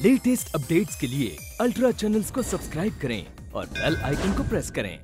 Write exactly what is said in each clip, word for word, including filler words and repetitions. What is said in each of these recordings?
Latest updates के लिए ultra channels को सब्सक्राइब करें और बेल आइकन को प्रेस करें।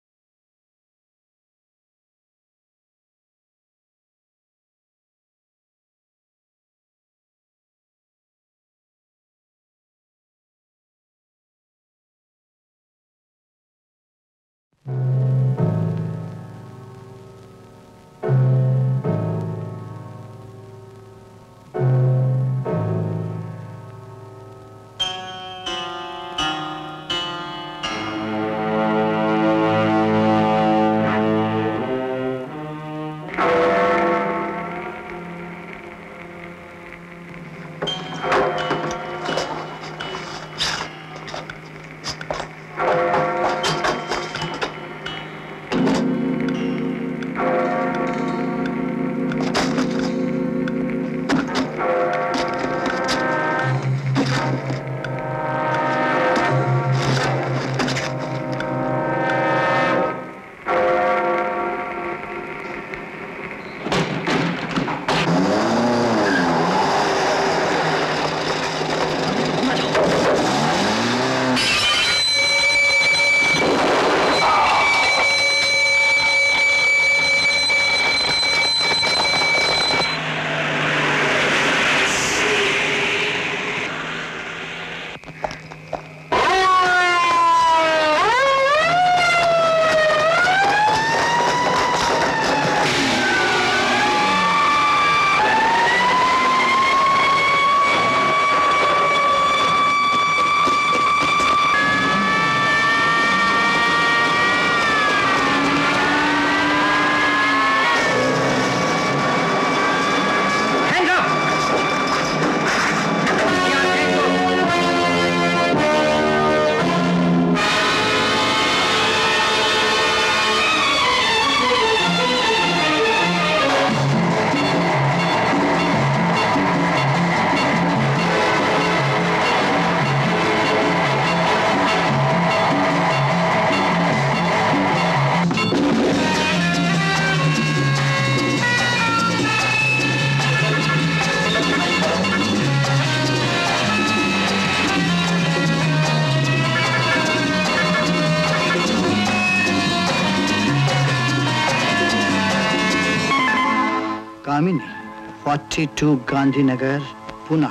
Kamini, forty-two Gandhinagar, Pune.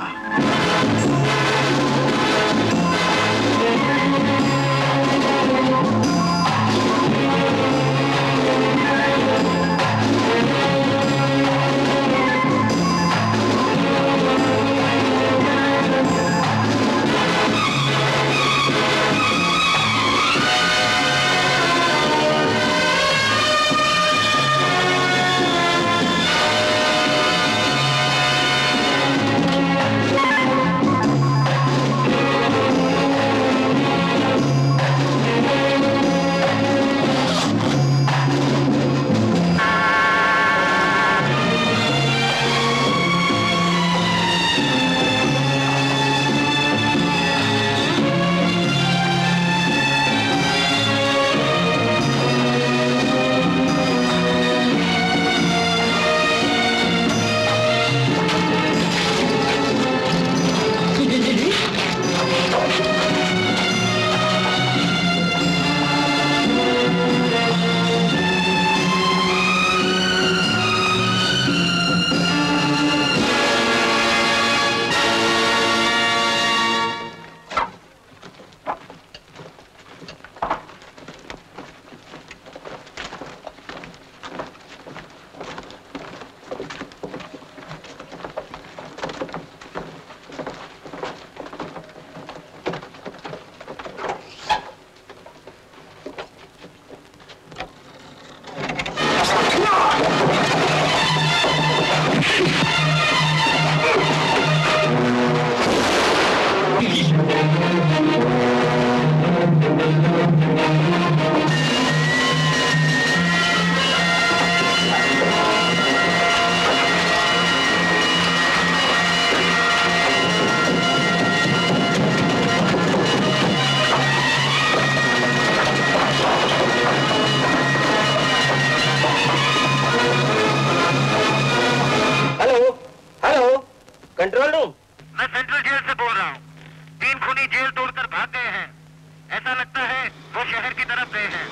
Control room. मैं सेंट्रल जेल से बोल रहा हूँ। तीन खूनी जेल तोड़कर भाग गए हैं। ऐसा लगता है वो शहर की तरफ गए हैं।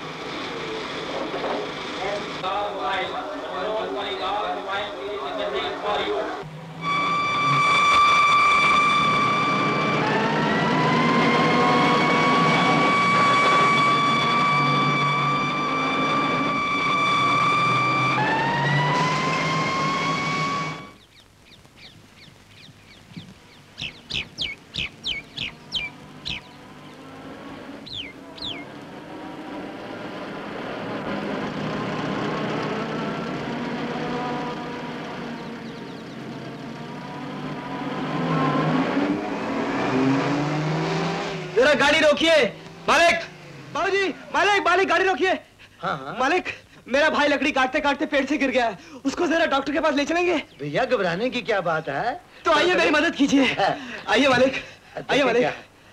गाड़ी रोकिए मालिक। बाबूजी, मालिक मालिक गाड़ी रोकिए। हाँ हाँ मालिक, मेरा भाई लकड़ी काटते काटते पेड़ से गिर गया है, उसको जरा डॉक्टर के पास ले चलेंगे? भैया घबराने की क्या बात है? तो आइए मेरी मदद कीजिए। आइए मालिक, आइए मालिक।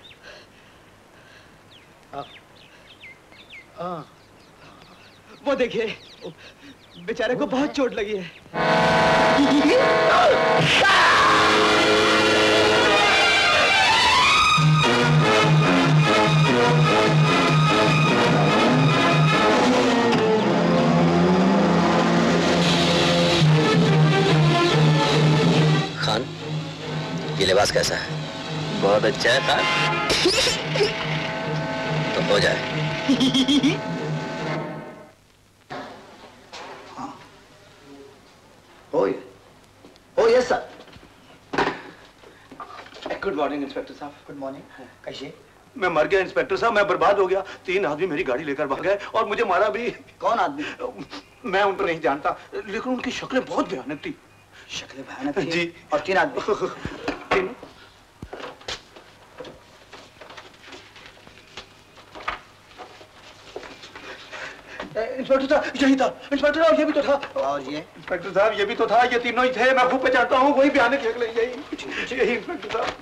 वो देखिए, बेचारे को बहुत चोट लगी है। खान, ये लिबास कैसा है? बहुत अच्छा है खान। तो हो जाए। Oh, oh yes sir. Good morning inspector साहब। Good morning. कैसे? मैं मर गया इंस्पेक्टर साहब, मैं बर्बाद हो गया। तीन आदमी मेरी गाड़ी लेकर भाग गए और मुझे मारा भी। कौन आदमी? मैं उनको नहीं जानता, लेकिन उनकी शक्लें बहुत भयानक थी। शक्लें भयानक थी? जी। और तीन आदमी? तीन। इंस्पेक्टर साहब यही था। इंस्पेक्टर साहब ये भी तो था। और ये? इंस्पेक्टर साहब ये भी तो था। ये तीनों ही थे। मैं खूब पहचानता हूँ, वही भयानक शक्लें। यही यही इंस्पेक्टर साहब।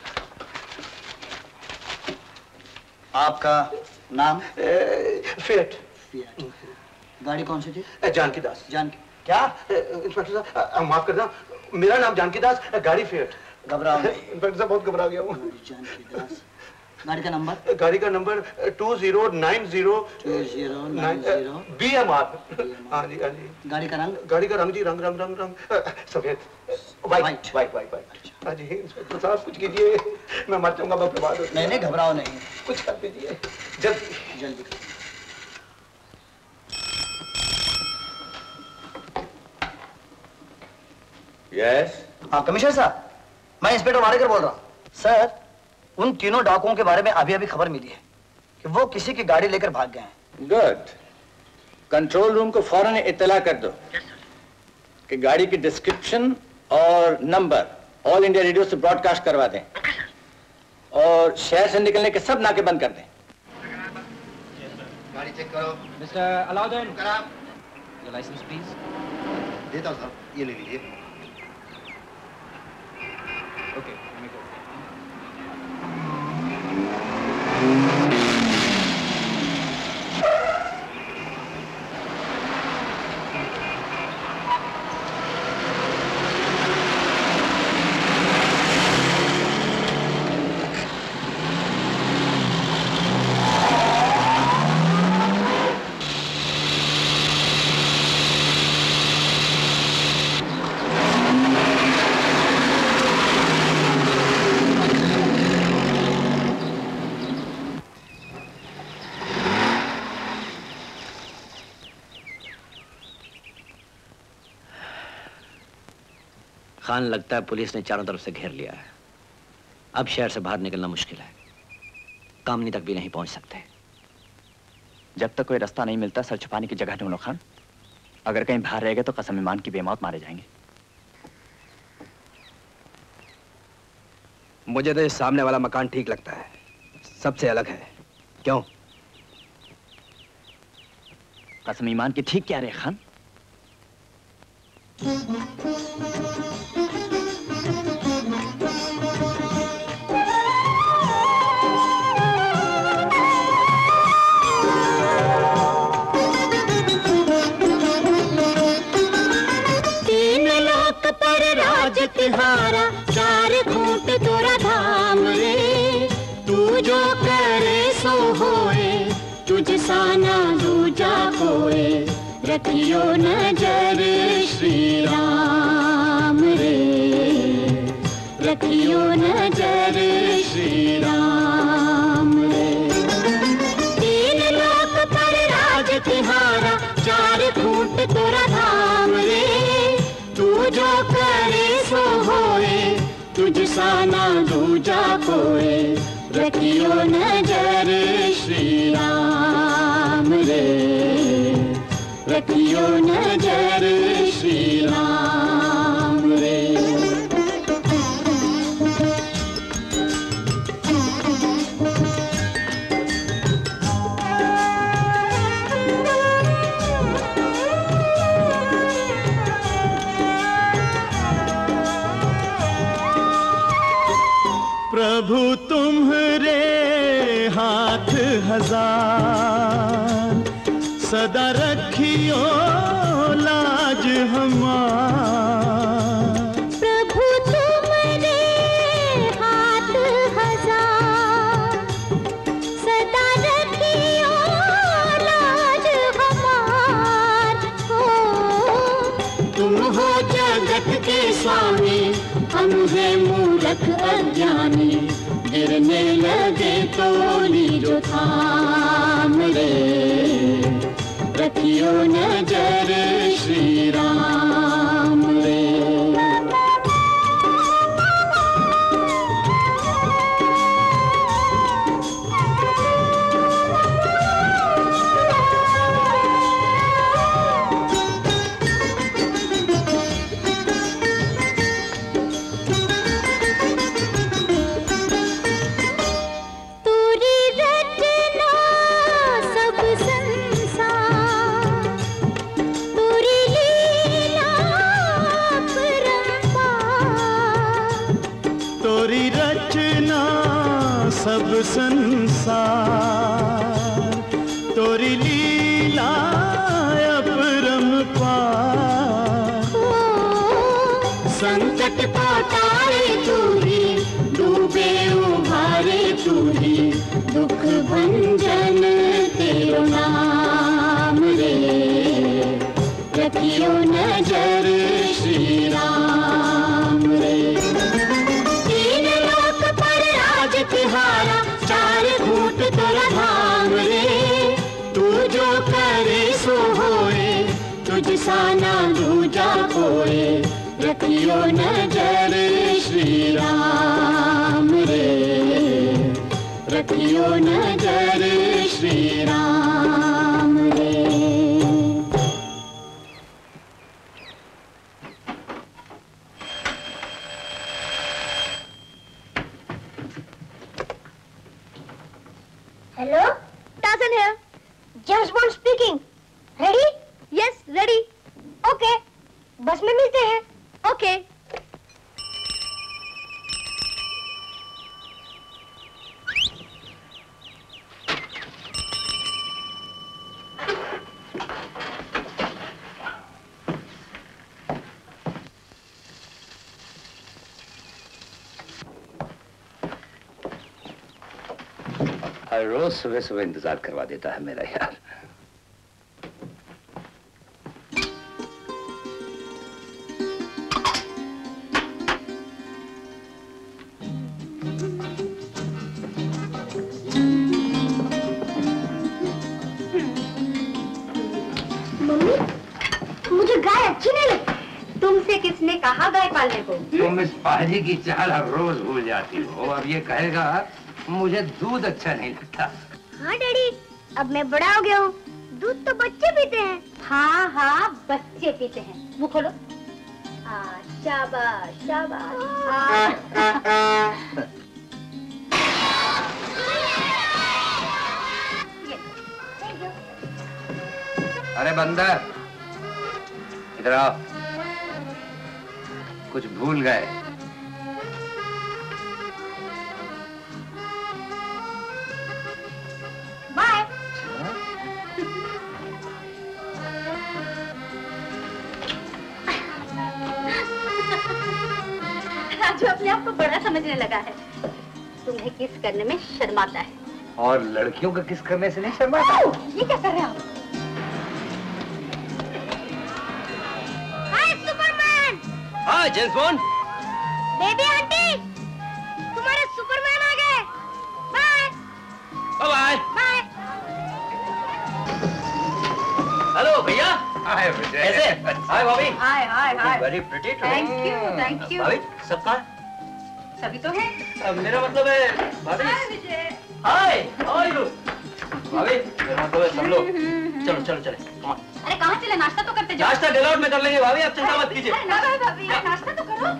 आपका नाम? फिएट। फिएट। गाड़ी कौन सी थी? जानकी दास। जानकी क्या? इंस्पेक्टर साहब माफ करना, मेरा नाम जानकी दास, गाड़ी फिएट। घबराओ नहीं। इंस्पेक्टर साहब बहुत घबरा गया हूँ। जानकी दास। गाड़ी का नंबर? गाड़ी का number two zero nine zero two zero nine zero B M R. हाँ जी हाँ जी। गाड़ी का रंग? गाड़ी का रंग जी रंग रंग रंग रंग सफेद। White white white white. हाँ जी इंस्पेक्टर साहब कुछ कीजिए, मैं मर जाऊंगा, मैं बर्बाद हो। नहीं नहीं घबराओ नहीं, कुछ कर दीजिए जल्दी जल्दी। यस। हाँ कमिश्नर साहब, मैं इंस्पेक्टर वाडेकर बोल रहा हूँ। सर, उन तीनों डाकुओं के बारे में अभी अभी खबर मिली है कि वो किसी की गाड़ी लेकर भाग गए हैं। गुड। कंट्रोल रूम को फौरन इत्तला कर दो कि गाड़ी की डिस्क्रिप्शन और नंबर ऑल इंडिया रेडियो से ब्रॉडकास्ट करवा दें और शहर से निकलने के सब नाके बंद कर दें। गाड़ी चेक करो। Mister Alauddin, your licence please. देता हूँ साहब, ये ले लीजिए। ओके। खान, लगता है पुलिस ने चारों तरफ से घेर लिया है। अब शहर से बाहर निकलना मुश्किल है। कामनी तक भी नहीं पहुंच सकते। जब तक कोई रास्ता नहीं मिलता सर छुपाने की जगह ढूंढो खान। अगर कहीं बाहर रह गए तो कसम ईमान की बेमौत मारे जाएंगे। मुझे तो ये सामने वाला मकान ठीक लगता है, सबसे अलग है। क्यों? कसम ईमान की ठीक क्या रहे खान? राज तिहारा चार खूंट तोरा धाम रे, रखियो नजर श्री राम रे, रखियो नजर श्री राम रे। तीन लोक पर राज तिहारा, चार फूट तोरा धाम रे। तू जो करे सो होए, तुझ सा ना दूजा कोए, रखियो नजर श्री राम रे, रखियो नजर श्री राम रे। प्रभु तुम्हारे हाथ हजार, सदा रखियो लाज हमार। प्रभु तुम्हारे हाथ हजार, सदा रखियो लाज हमार। हो तुम हो जगत के स्वामी, हम हैं मूर्ख अज्ञानी, गिरने लगे तो लीजो थाम रे, रखियो नजर श्री राम रे। सब संसार, तोरी लीला अपरंपार। संकट पाताए तू ही, डूबे उभारे तू ही, दुख भंजन तेरो नाम रे, रखियो नजर श्री राम रे। तिहारा, चार फूट तोरा धाम रे। तू जो करे सो होए, तुझ सा ना दूजा कोए, रखियो नजर श्री राम रे, रखियो नजर श्री राम रे। Hello? Tarzan here. James Bond speaking. Ready? Yes, ready. Okay. बस में मिलते हैं. Okay. हर रोज सुबह सुबह इंतजार करवा देता है मेरा यार। मम्मी, मुझे गाय अच्छी नहीं लगती। तुमसे किसने कहा गाय पालने को? तुम इस पाजी की चाल हर रोज भूल जाती हो। अब ये कहेगा मुझे दूध अच्छा नहीं लगता। हाँ डैडी, अब मैं बड़ा हो गया हूँ। दूध तो बच्चे पीते हैं। हाँ हाँ, बच्चे पीते हैं। मुँह खोलो। शाबाश शाबाश। अरे बंदर, इधर आओ। कुछ भूल गए। बाय। राजू अपने आप को बड़ा समझने लगा है। तुम्हें किस करने में शर्माता है। और लड़कियों का किस करने से नहीं शर्माता। ये क्या कर रहे हैं आप? Bye James Bond. Baby aunty, तुम्हारे सुपरमैन आ गए। Bye bye bye. हेलो भैया। हाय विजय। कैसे? Hi Bobby. Hi hi hi. Very pretty today. Thank you thank you. भाभी सब कहाँ? सभी तो है। अब मेरा मतलब है भाभी। Hi Vijay. Hi how are you? भाभी मेरा मतलब है सब लोग। चलो चलो चले। Come on. अरे कहाँ चले? नाश्ता तो करते जाओ। नाश्ता डिलॉट में कर लेंगे भाभी, आप चिंता मत कीजिए। अरे ना भाई भाभी, नाश्ता तो करो।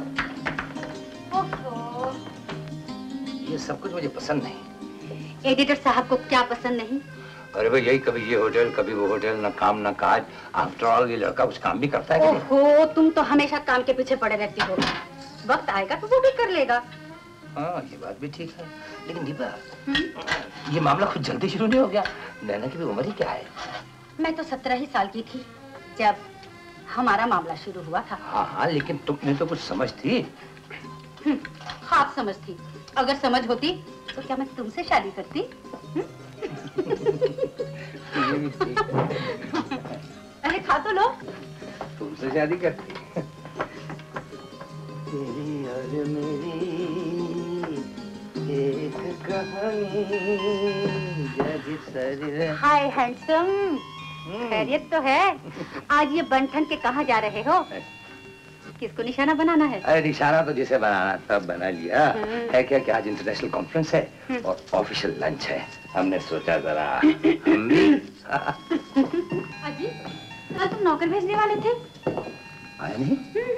ओहो। ये सब कुछ मुझे पसंद नहीं। एडिटर साहब को क्या पसंद नहीं? अरे भाई यही कभी ये होटल कभी वो होटल, ना काम ना काज। आफ्टर ऑल ये लड़का कुछ काम भी करता है। ओहो, तुम तो हमेशा काम के पीछे पड़े रहती हो। वक्त आएगा तो वो भी कर लेगा। हाँ ये बात भी ठीक है, लेकिन दीपा ये मामला कुछ जल्दी शुरू नहीं हो गया? नैना की भी उम्र ही क्या है? मैं तो सत्रह ही साल की थी जब हमारा मामला शुरू हुआ था। हाँ हाँ, लेकिन तुमने तो कुछ समझ थी। खास समझ थी। अगर समझ होती तो क्या मैं तुमसे शादी करती? अरे खा तो लो। तुमसे शादी करती? तेरी और मेरी एक कहानी। हाय हैंडसम, खैरियत तो है? आज ये बंठन के कहाँ जा रहे हो? किसको निशाना बनाना है? अरे निशाना तो जिसे बनाना सब बना लिया है। क्या क्या आज इंटरनेशनल कॉन्फ्रेंस है और ऑफिशियल लंच है। हमने सोचा जरा हम भी। अजीत, कल तुम नौकर भेजने वाले थे? आए नहीं?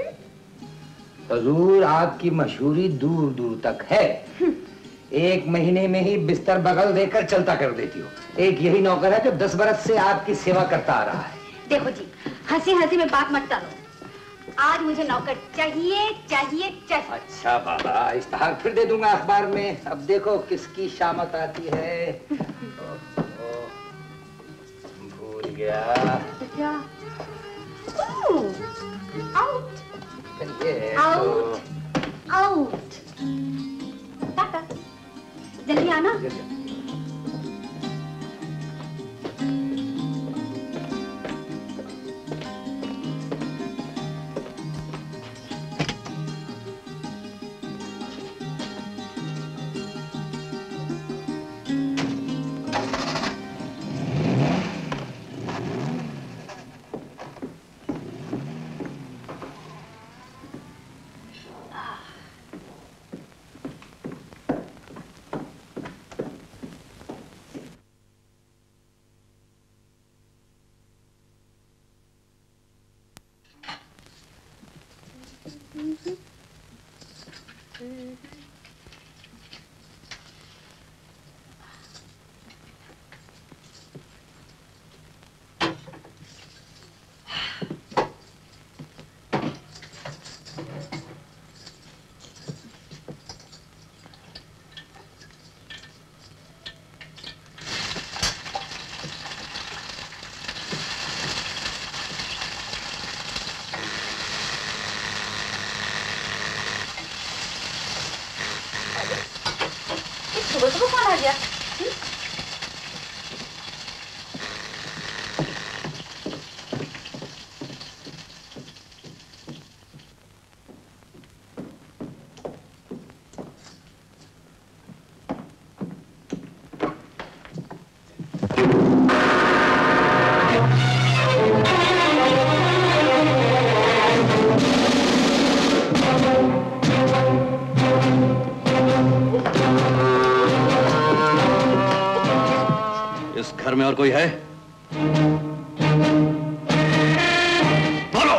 हजूर आपकी मशहूरी दूर दूर तक है। एक महीने में ही बिस्तर बगल देकर चलता कर देती हो। एक यही नौकर है जो दस बरस से आपकी सेवा करता आ रहा है। देखो जी, हंसी हंसी में बात मत टालो। आज मुझे नौकर चाहिए चाहिए चाहिए। अच्छा बाबा, इश्तहार फिर दे दूंगा अखबार में। अब देखो किसकी शामत आती है। भूल गया। क्या? Out out out. टाटा, जल्दी आना। सुबह सुबह कौन आ गया? घर में और कोई है? बोलो।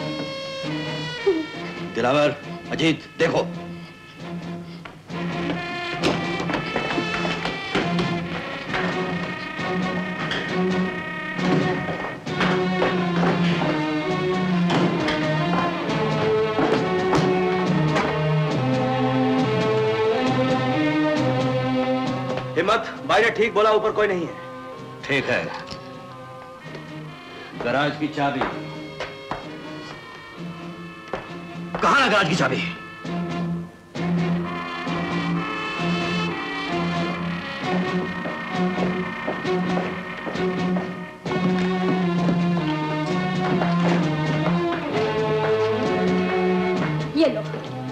दिलावर, अजीत, देखो। हिम्मत, भाई ने ठीक बोला, ऊपर कोई नहीं है। ठीक है। गराज की चाबी कहाँ है? गराज की चाबी? ये लो।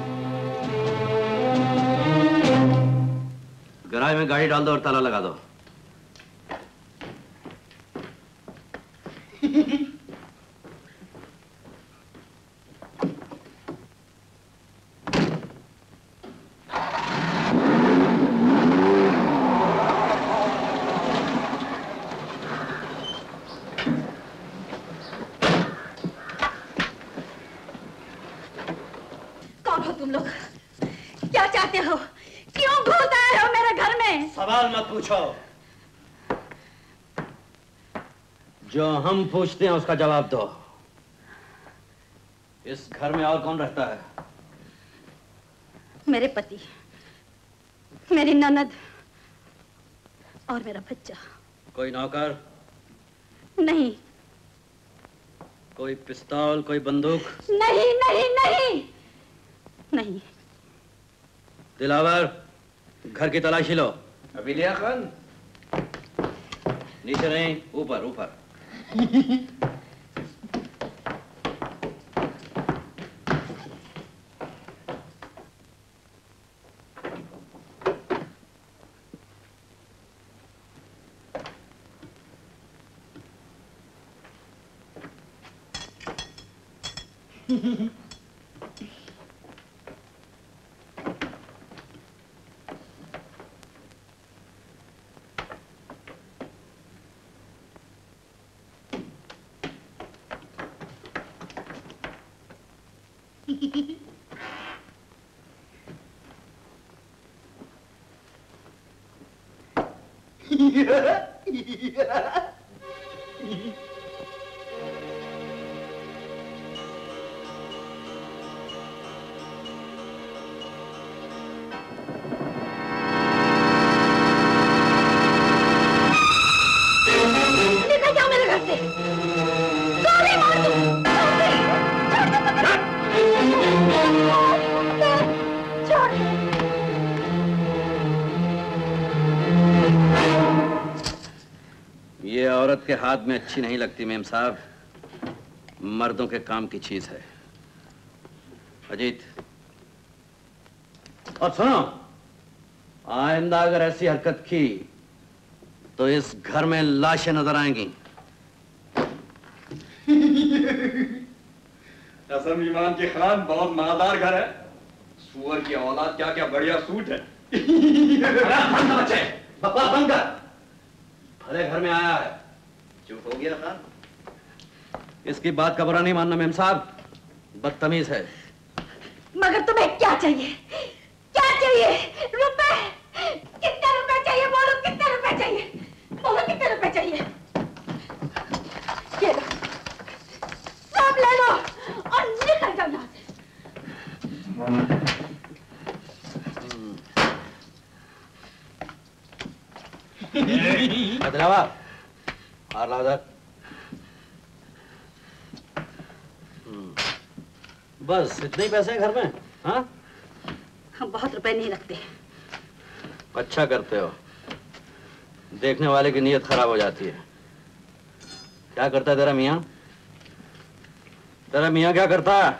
गराज में गाड़ी डाल दो और ताला लगा दो। कौन हो तुम लोग? क्या चाहते हो? क्यों घुस आए हो मेरे घर में? सवाल मत पूछो, जो हम पूछते हैं उसका जवाब दो। इस घर में और कौन रहता है? मेरे पति, मेरी ननद और मेरा बच्चा। कोई नौकर? नहीं कोई पिस्तौल, कोई बंदूक? नहीं नहीं नहीं नहीं। दिलावर, घर की तलाशी लो। अभी लिया खान। नीचे नहीं, ऊपर ऊपर। ये औरत के हाथ में अच्छी नहीं लगती मेम साहब, मर्दों के काम की चीज है। अजीत, और सुनो, आइंदा अगर ऐसी हरकत की तो इस घर में लाशें नजर आएंगी। कसम ईमान के खान, बहुत मालदार घर है। सुअर की औलाद, क्या क्या बढ़िया सूट है। बच्चे, बकवास बंद कर। भले घर में आया है। चुप हो गया खान। इसकी बात का बुरा नहीं मानना मेम साहब, बदतमीज है। मगर तुम्हें क्या चाहिए? क्या चाहिए? रुपए? कितने रुपए चाहिए? बोलो कितने रुपए चाहिए? बोलो कितने रुपए चाहिए? ये लो, सब ले लो और निकल जाओ यहाँ से। दिलावर, हार ला उधर। बस इतने ही पैसे हैं घर में? हाँ, हम बहुत रुपए नहीं रखते। अच्छा करते हो, देखने वाले की नीयत खराब हो जाती है। क्या करता है तेरा मियाँ? तेरा मियाँ क्या करता है?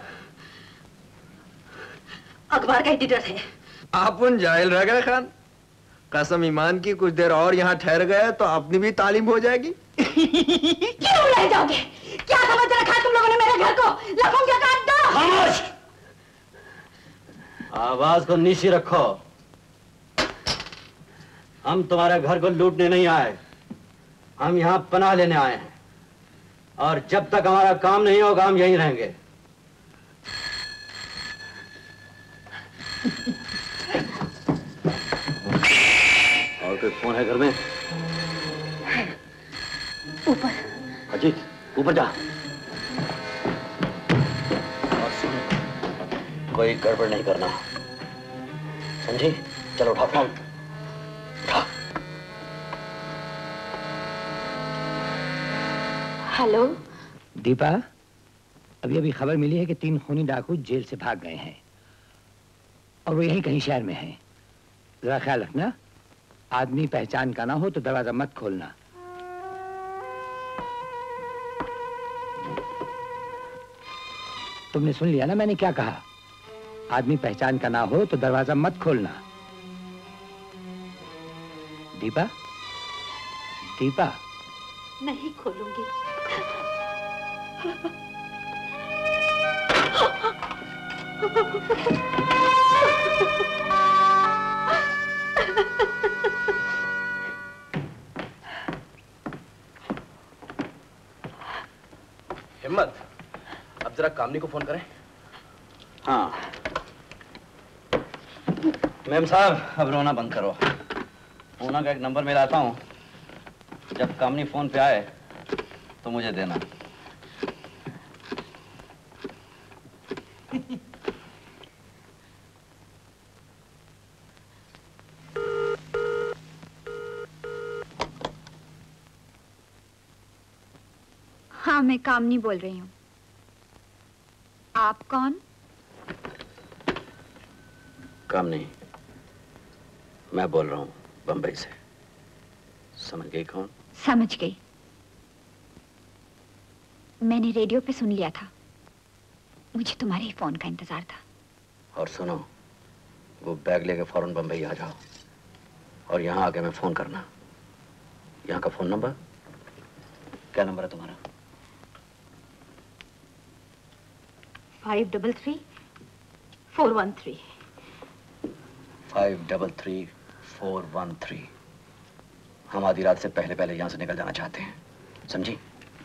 अखबार का एडिटर है। आप उन जाहिल रह गए खान। कसम ईमान की, कुछ देर और यहाँ ठहर गए तो अपनी भी तालीम हो जाएगी। क्यों ले जाओगे? क्या समझ रखा तुम लोगों ने मेरे घर को? लखों क्या काट दो। खामोश! आवाज को नीची रखो। हम तुम्हारे घर को लूटने नहीं आए, हम यहाँ पनाह लेने आए हैं। और जब तक हमारा काम नहीं होगा हम यहीं रहेंगे। और कोई फोन है घर में? ऊपर। अजीत, ऊपर जा। और सुन, कोई गड़बड़ नहीं करना, समझी? चलो उठा फोन, उठा। हेलो दीपा, अभी अभी खबर मिली है कि तीन खूनी डाकू जेल से भाग गए हैं और वो यहीं कहीं शहर में हैं। जरा ख्याल रखना, आदमी पहचान का ना हो तो दरवाजा मत खोलना। तुमने सुन लिया ना मैंने क्या कहा? आदमी पहचान का ना हो तो दरवाजा मत खोलना। दीपा, दीपा। नहीं खोलूंगी। हिम्मत, अब जरा कामनी को फोन करें। हाँ मैम साहब, अब रोना बंद करो। पूना का एक नंबर मैं लाता हूँ, जब कामनी फोन पे आए तो मुझे देना। हाँ मैं कामनी बोल रही हूँ। आप कौन? कामनी, मैं बोल रहा हूँ बंबई से। समझ गई कौन? समझ गई। मैंने रेडियो पे सुन लिया था, मुझे तुम्हारे ही फोन का इंतजार था। और सुनो, वो बैग लेके फौरन बंबई आ जाओ और यहाँ आके मैं फोन करना। यहाँ का फोन नंबर क्या नंबर है तुम्हारा? Five double three four one three. Five double three four one three. हम आधी रात से पहले पहले यहाँ से निकल जाना चाहते हैं, समझी?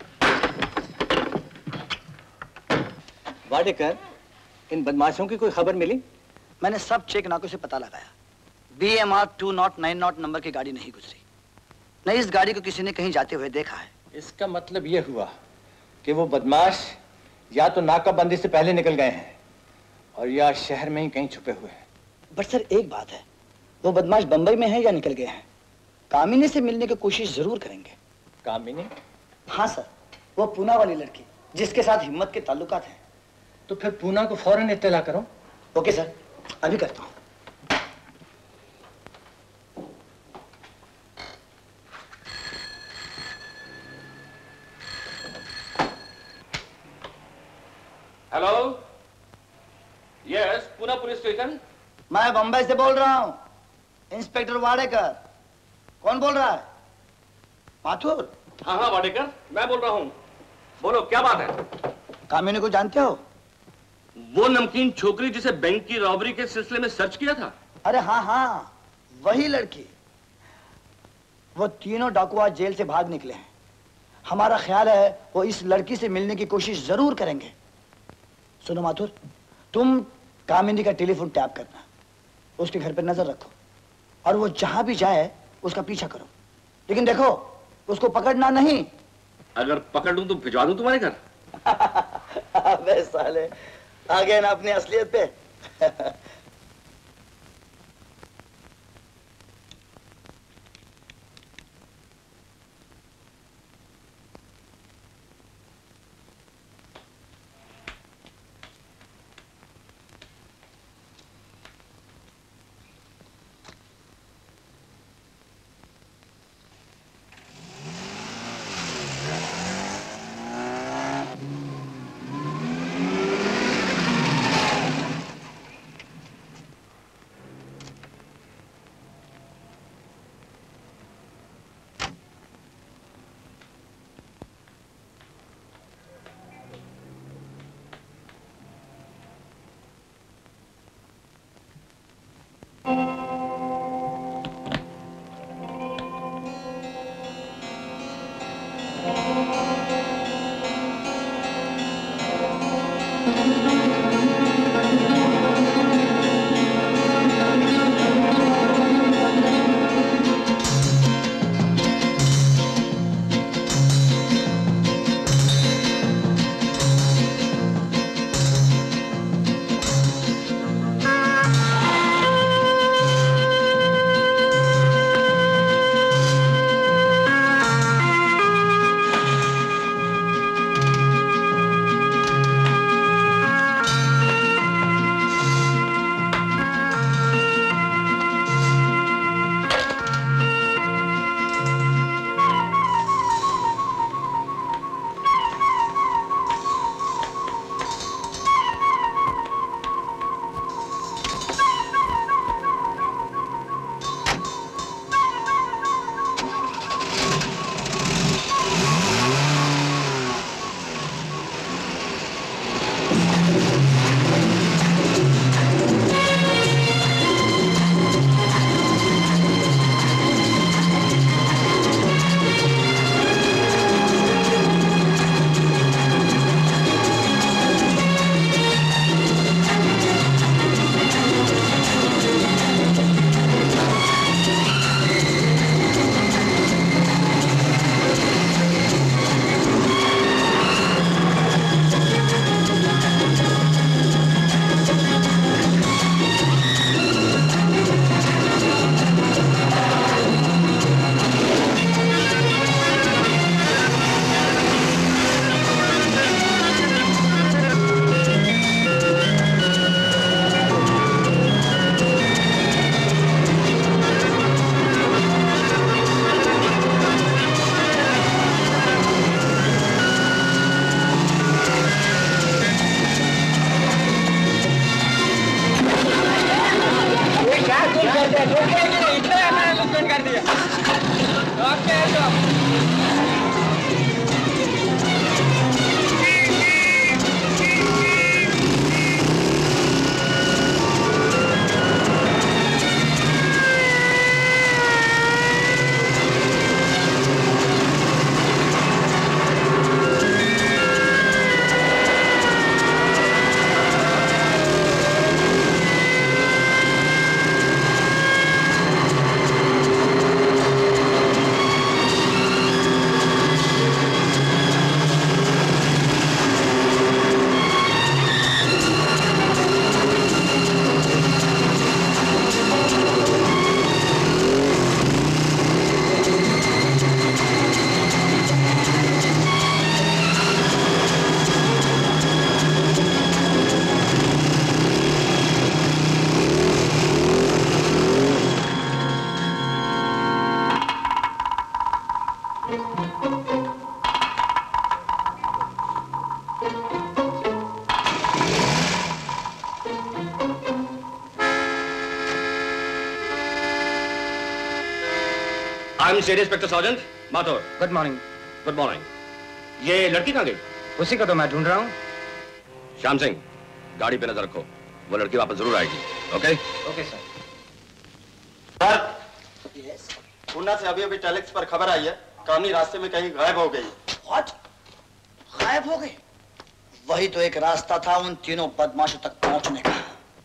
वाडेकर, इन बदमाशों की कोई खबर मिली? मैंने सब चेक नाकों से पता लगाया। B M R two nought nine nought number की गाड़ी नहीं गुजरी। नहीं, इस गाड़ी को किसी ने कहीं जाते हुए देखा है। इसका मतलब यह हुआ कि वो बदमाश या तो नाकाबंदी से पहले निकल गए हैं और या शहर में ही कहीं छुपे हुए हैं। बट सर एक बात है, वो बदमाश बंबई में है या निकल गए हैं? कामिनी से मिलने की कोशिश जरूर करेंगे। कामिनी? हाँ सर, वो पूना वाली लड़की जिसके साथ हिम्मत के ताल्लुकात हैं। तो फिर पूना को फौरन इत्तला करो। ओके सर, अभी करता हूँ। Hello, yes, Poona police station. मैं बंबई से बोल रहा हूँ, इंस्पेक्टर वाडेकर। कौन बोल रहा है? माथुर? हाँ हाँ वाडेकर, मैं बोल रहा हूँ। बोलो क्या बात है? कामिनी को जानते हो? वो नमकीन छोकरी जिसे बैंक की रॉबरी के सिलसिले में सर्च किया था? अरे हाँ हाँ, वही लड़की। वो तीनों डाकू आज जेल से भाग निकले हैं। हमारा ख्याल है वो इस लड़की से मिलने की कोशिश जरूर करेंगे। सुनो माथुर, तुम कामिनी का टेलीफोन टैप करना, उसके घर पर नजर रखो और वो जहां भी जाए उसका पीछा करो। लेकिन देखो, उसको पकड़ना नहीं। अगर पकड़ लूं तो भिजवा दूं तुम्हारे घर? अबे साले, आ गए ना अपनी असलियत पे। इतना एनालिसिस कर दिया। ओके तो state inspector sergeant Mathur. Good morning. Good morning. ये लड़की कहाँ गई? उसी को तो मैं ढूंढ रहा हूँ। श्याम सिंह, गाड़ी पे नजर रखो, वो लड़की वापस जरूर आएगी। Okay? Okay sir. Sir, yes. Poona से अभी अभी टेलेक्स पर खबर आई है, कामनी रास्ते में कहीं गायब हो गई। What? गायब हो गई? वही तो एक रास्ता था उन तीनों बदमाशों तक पहुंचने का।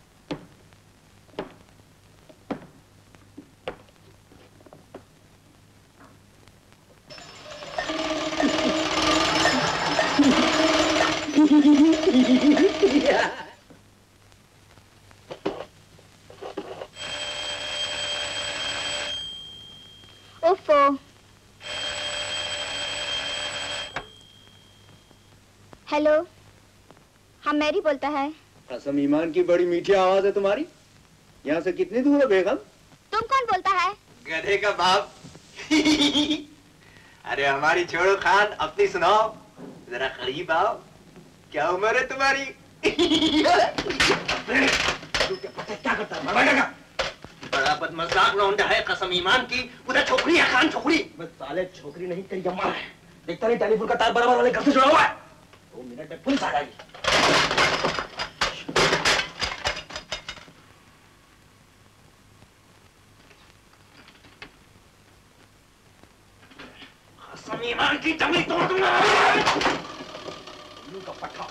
ओफो। हेलो, हाँ मैरी बोलता है। कसम ईमान की बड़ी मीठी आवाज है तुम्हारी। यहाँ से कितनी दूर है बेगम? तुम कौन बोलता है? गधे का बाप। अरे हमारी छोड़ो खान, अपनी सुनाओ, जरा करीब आओ। क्या उम्र है तुम्हारी? क्या करता है? मरवाएगा? बड़ा बदमजाक लौंडा है कसम ईमान की। उधर छोकरी है खान, छोकरी। बस साले छोकरी नहीं तेरी अम्मा है। देखता नहीं टेलीफोन का तार बराबर वाले घर से जुड़ा हुआ है। दो मिनट में पुलिस आ जाएगी। कसम ईमान की जमीन तोड़ दूंगा। का पट्टा।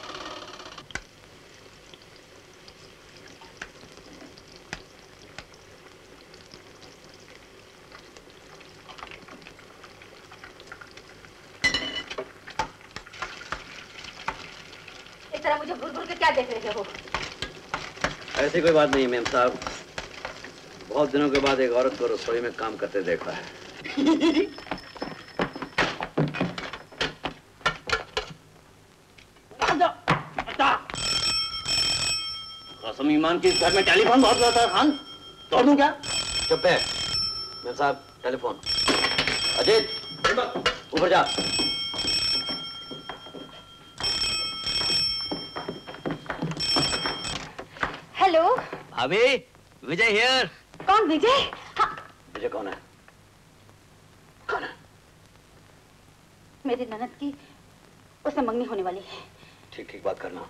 इस तरह मुझे घूर घूर के क्या देख रहे हो? ऐसी कोई बात नहीं मैम साहब, बहुत दिनों के बाद एक औरत को रसोई में काम करते देखा है। कसम ईमान की घर में टेलीफोन बहुत रहता है खान, तोड़ दूं क्या? चुप है मैम साहब, टेलीफोन। अजीत, ऊपर जा। हेलो भाभी, विजय हियर। कौन विजय? हाँ। विजय कौन है? कौन है? मेरी ननद की उससे मंगनी होने वाली है। ठीक ठीक बात करना।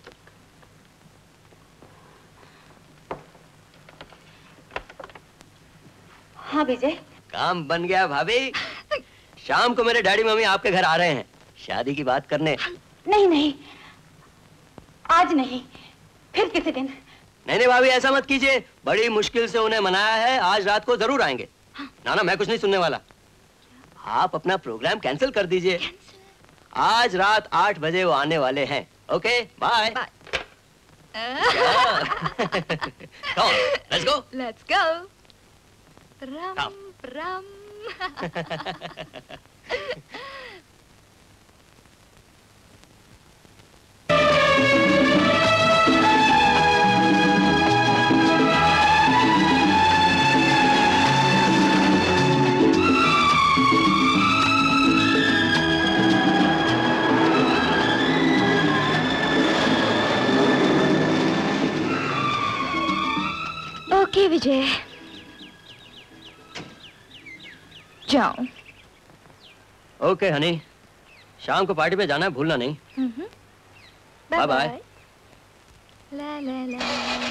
हाँ विजय। काम बन गया भाभी। शाम को मेरे डैडी मम्मी आपके घर आ रहे हैं शादी की बात करने। नहीं नहीं, आज नहीं, फिर किसी दिन। नहीं नहीं भाभी, ऐसा मत कीजिए, बड़ी मुश्किल से उन्हें मनाया है, आज रात को जरूर आएंगे। हाँ। ना ना, मैं कुछ नहीं सुनने वाला। आप अपना प्रोग्राम कैंसिल कर दीजिए। आज रात आठ बजे वो आने वाले हैं। Okay bye. Let's go let's go. रम रम। ओके विजय, जाओ। ओके हनी, शाम को पार्टी पे जाना है, भूलना नहीं। Bye bye. ला ला ला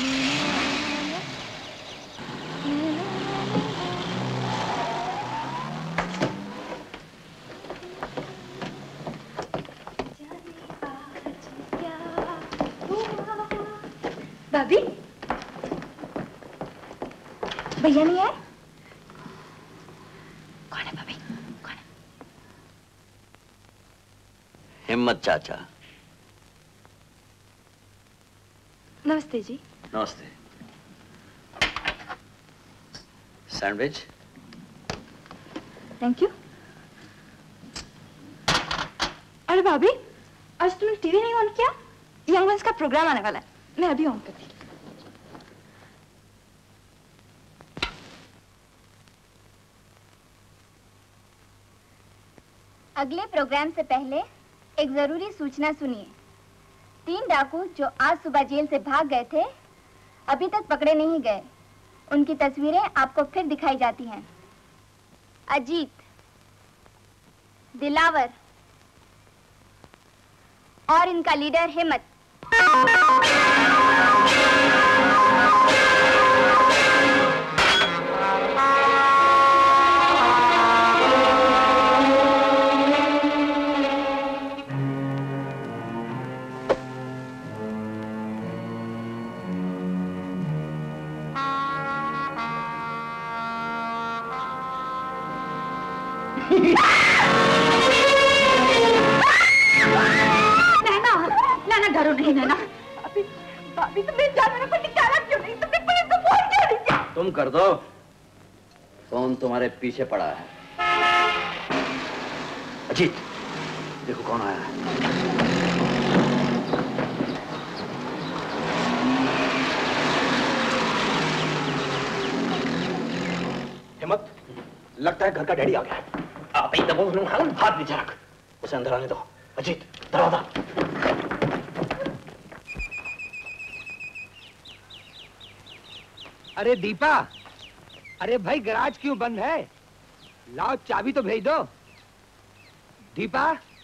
बाबी, भैया नहीं आए? कौन है बाबी? कौन है? हिम्मत चाचा। नमस्ते जी। नमस्ते। सैंडविच। Thank you. अरे भाभी, आज तुमने टीवी नहीं ऑन किया? यंग वंस का प्रोग्राम आने वाला है, मैं अभी ऑन करती हूँ। अगले प्रोग्राम से पहले एक जरूरी सूचना सुनिए। तीन डाकू जो आज सुबह जेल से भाग गए थे, अभी तक पकड़े नहीं गए। उनकी तस्वीरें आपको फिर दिखाई जाती हैं। अजीत, दिलावर और इनका लीडर हिम्मत। नैना, नैना डरो नहीं नैना। अभी भाभी तुमने जानवरों को निकाला क्यों नहीं? तुमने पुलिस को फोन क्यों नहीं किया? तुम कर दो, फोन तुम्हारे पीछे पड़ा है। अजीत, देखो कौन आया है। हिम्मत, लगता है घर का डैडी आ गया है। आप ही दबो खान, हाथ नीचे रख, उसे अंदर आने दो। अजीत, दरवाजा। अरे दीपा, अरे भाई गैराज क्यों बंद है? लाओ चाबी तो भेज दो। दीपा,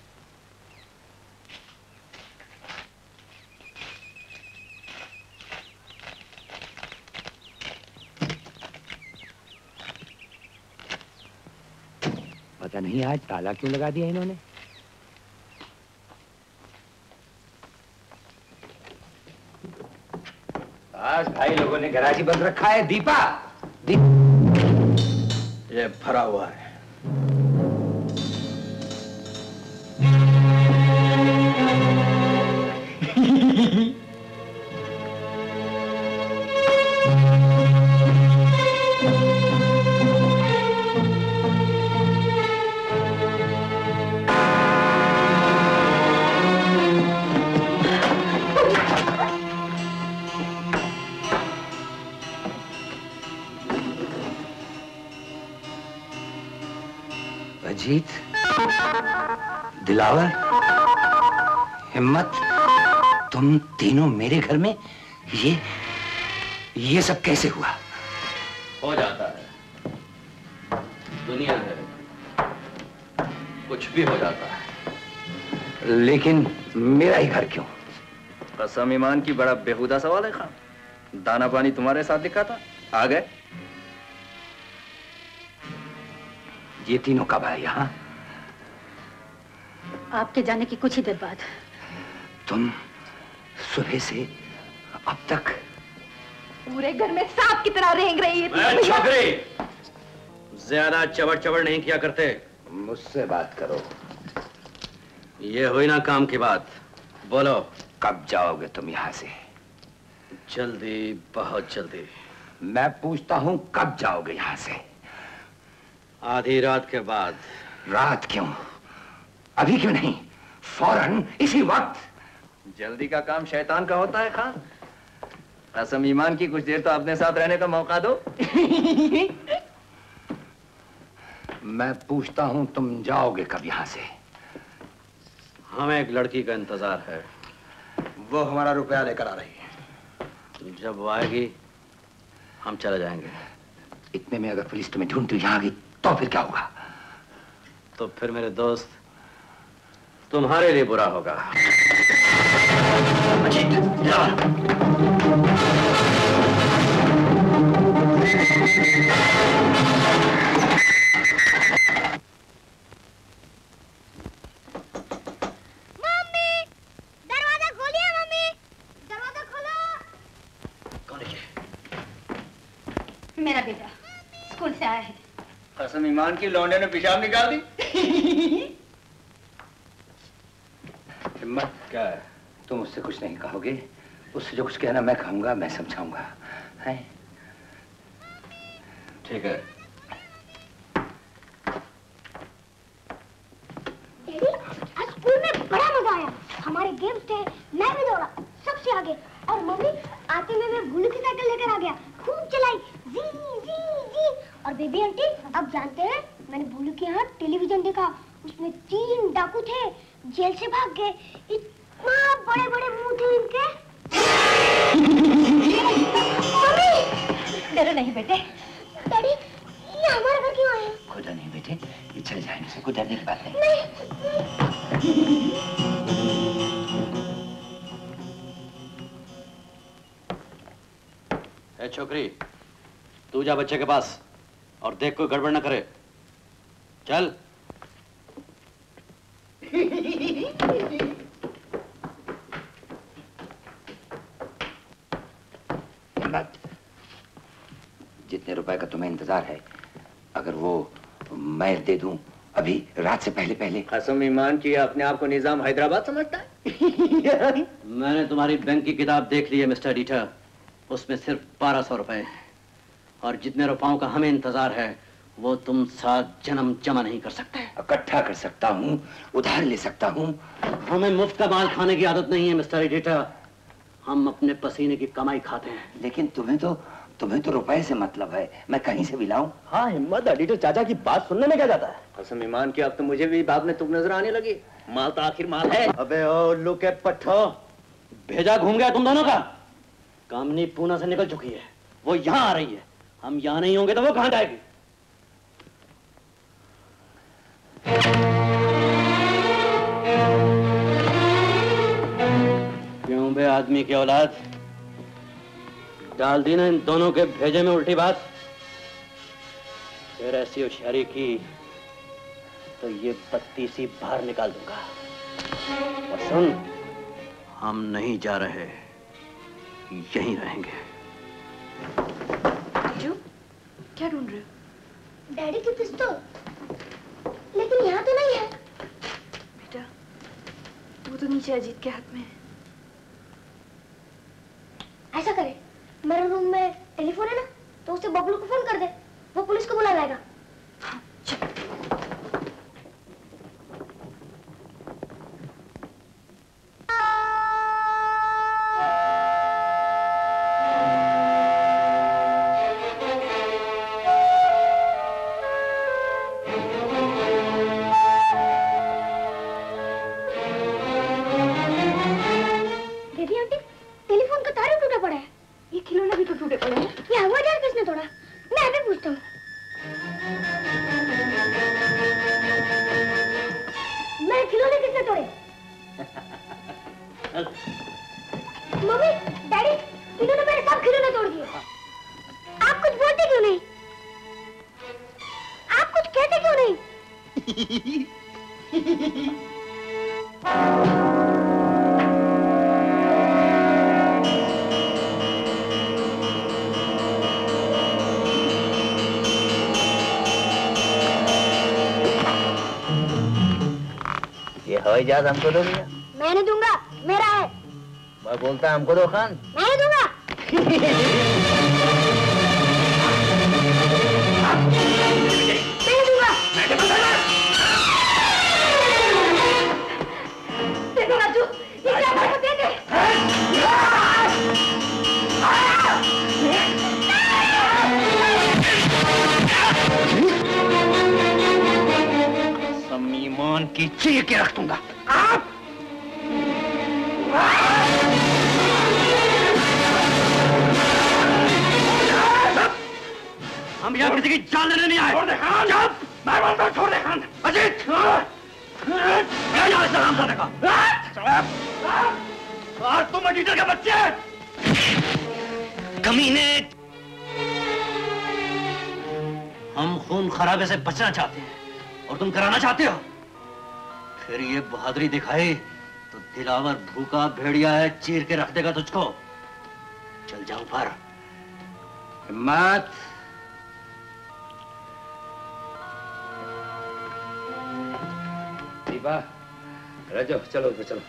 पता नहीं आज ताला क्यों लगा दिया इन्होंने। आज भाई लोगों ने गैराज ही बंद रखा है। दीपा, दी... ये भरा हुआ है। अजीत, दिलावर, हिम्मत, तुम तीनों मेरे घर में? ये ये सब कैसे हुआ? हो जाता है, दुनिया है, कुछ भी हो जाता है। लेकिन मेरा ही घर क्यों? कसम ईमान की बड़ा बेहुदा सवाल है खान। दाना पानी तुम्हारे साथ लिखा था, आ गए। ये तीनों कब आए यहाँ? आपके जाने की कुछ ही देर बाद। तुम सुबह से अब तक पूरे घर में सांप की तरह रेंग रही है। छोकरी, ज्यादा चबड़ चबड़ नहीं किया करते। मुझसे बात करो। ये हुई ना काम की बात। बोलो, कब जाओगे तुम यहाँ से? जल्दी, बहुत जल्दी। मैं पूछता हूँ कब जाओगे यहाँ से? आधी रात के बाद। रात क्यों? अभी क्यों नहीं? फौरन, इसी वक्त। जल्दी का काम शैतान का होता है खान। कसम ईमान की कुछ देर तो अपने साथ रहने का मौका दो। मैं पूछता हूँ तुम जाओगे कब यहाँ से? हमें एक लड़की का इंतजार है। वो हमारा रुपया लेकर आ रही है। जब वो आएगी हम चले जाएंगे। इतने में अगर पुलिस तुम्हें ढूंढती यहाँ आ गई तो फिर क्या होगा? तो फिर मेरे दोस्त तुम्हारे लिए बुरा होगा। अजीत, मेरा बेटा स्कूल से आया है। कसम ईमान की लौंडे ने पेशाब निकाल दी। हिम्मत, क्या है? तुम उससे कुछ नहीं कहोगे? उससे जो कुछ कहना मैं कहूंगा, मैं समझाऊंगा। हैं? ठीक है। डैडी, आज स्कूल में बड़ा मजा आया। हमारे गेम्स थे, मैं भी दौड़ा सबसे आगे, और मम्मी आते में मैं बुल्लू की साइकिल लेकर आ गया, खूब चलाई, जी जी जी। और बेबी आंटी, अब जानते हैं मैंने बुल्लू के यहाँ टेलीविजन देखा, उसमें तीन डाकू थे, जेल से भाग गए। इतना बड़े बड़े मुंह थे इनके। डरो नहीं बेटे। डैडी, ये हमारे घर क्यों आए? खुदा नहीं बेटे, ये चले जाएंगे से कोई डरने की बात नहीं। नहीं। ए छोकरी, तू जा बच्चे के पास और देख कोई गड़बड़ ना करे। चल। हिम्मत, जितने रुपए का तुम्हें इंतजार है, अगर वो मैं दे दूं अभी रात से पहले पहले। कसम ईमान की अपने आप को निजाम हैदराबाद समझता है। मैंने तुम्हारी बैंक की किताब देख ली है मिस्टर एडिटर, उसमें सिर्फ बारह सौ रुपए, और जितने रुपयों का हमें इंतजार है वो तुम सात जन्म जमा नहीं कर सकते। इकट्ठा कर सकता हूँ, उधार ले सकता हूँ। हमें मुफ्त का माल खाने की आदत नहीं है मिस्टर एडिटर, हम अपने पसीने की कमाई खाते हैं। लेकिन तुम्हें तो तुम्हें तो रुपए से मतलब है, मैं कहीं से भी लाऊं। हाँ हिम्मत, एडिटर चाचा की बात सुनने में क्या जाता है। कसम ईमान की अब तो मुझे भी बाप ने तुम नजर आने लगी। माल तो आखिर माल है। अबे ओ लुक के पट्ठो, भेजा घूम गया तुम दोनों का। कामनी पूना से निकल चुकी है, वो यहाँ आ रही है, हम यहाँ नहीं होंगे तो वो कहाँ जाएगी। क्यों बे आदमी की औलाद, डाल दी ना इन दोनों के भेजे में उल्टी बात। फिर ऐसी होशियारी की तो ये बत्ती सी बाहर निकाल दूंगा। और सुन, हम नहीं जा रहे, यहीं रहेंगे। राजू, क्या ढूंढ रहे हो? डैडी की पिस्तौल, लेकिन यहाँ तो नहीं है। बेटा, वो तो नीचे अजीत के हाथ में है। ऐसा करे, मेरे रूम में टेलीफोन है ना, तो उसे बबलू को फोन कर दे, वो पुलिस को बुला लाएगा। हाँ, चल। बेबी आंटी, टेलीफोन का तार टूटा पड़ा है। ये खिलौना भी तो टूटे पड़े हैं। ये हवा जहाज किसने तोड़ा? मैं अभी पूछता हूँ। मेरे खिलौने किसने तोड़े? मम्मी, डैडी, इन्होंने मेरे सब खिलौने तोड़ दिए। आप कुछ बोलते क्यों नहीं? आप कुछ कहते क्यों नहीं? ये हवाई जहाज हमको दो भैया। मैं नहीं दूंगा, मेरा है। मैं बोलता है हमको दो खान। मैं नहीं दूंगा। मैं दूंगा। देखो राजू, ये क्या बात दे दे। सम्मीमान की चीर के रख दूंगा। आप हम यहाँ किसी की जान लेने नहीं आए। मैं बोलता हूँ छोड़ दे खान। अजीत मैं यहाँ से नाम का और तुम एडिटर के बच्चे कमीने। हम खून खराबे से बचना चाहते हैं और तुम कराना चाहते हो। फिर ये बहादुरी दिखाई तो दिलावर भूखा भेड़िया है, चीर के रख देगा तुझको। चल जाओ पर। हिम्मत। दीपा, राजू चलो चलो चल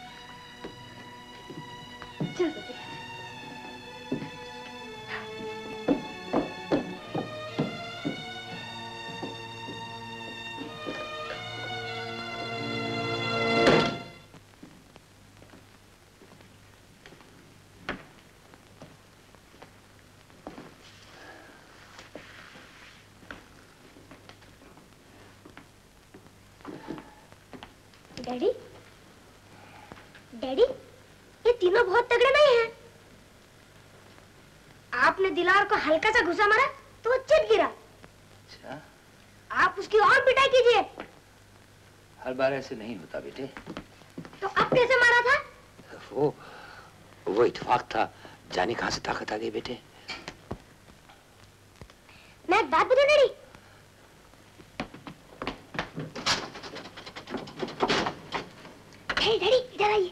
डैडी, डैडी, ये तीनों बहुत तगड़े नहीं हैं। आपने दिलावर को हल्का सा घुसा मारा तो वो चित गिरा। अच्छा? आप उसकी और पिटाई कीजिए। हर बार ऐसे नहीं होता बेटे। तो अब कैसे मारा था? वो वो इत्तेफाक था, जाने कहां से ताकत आ गई बेटे। मैं एक बात बताऊं डैडी, डैडी इधर आइए।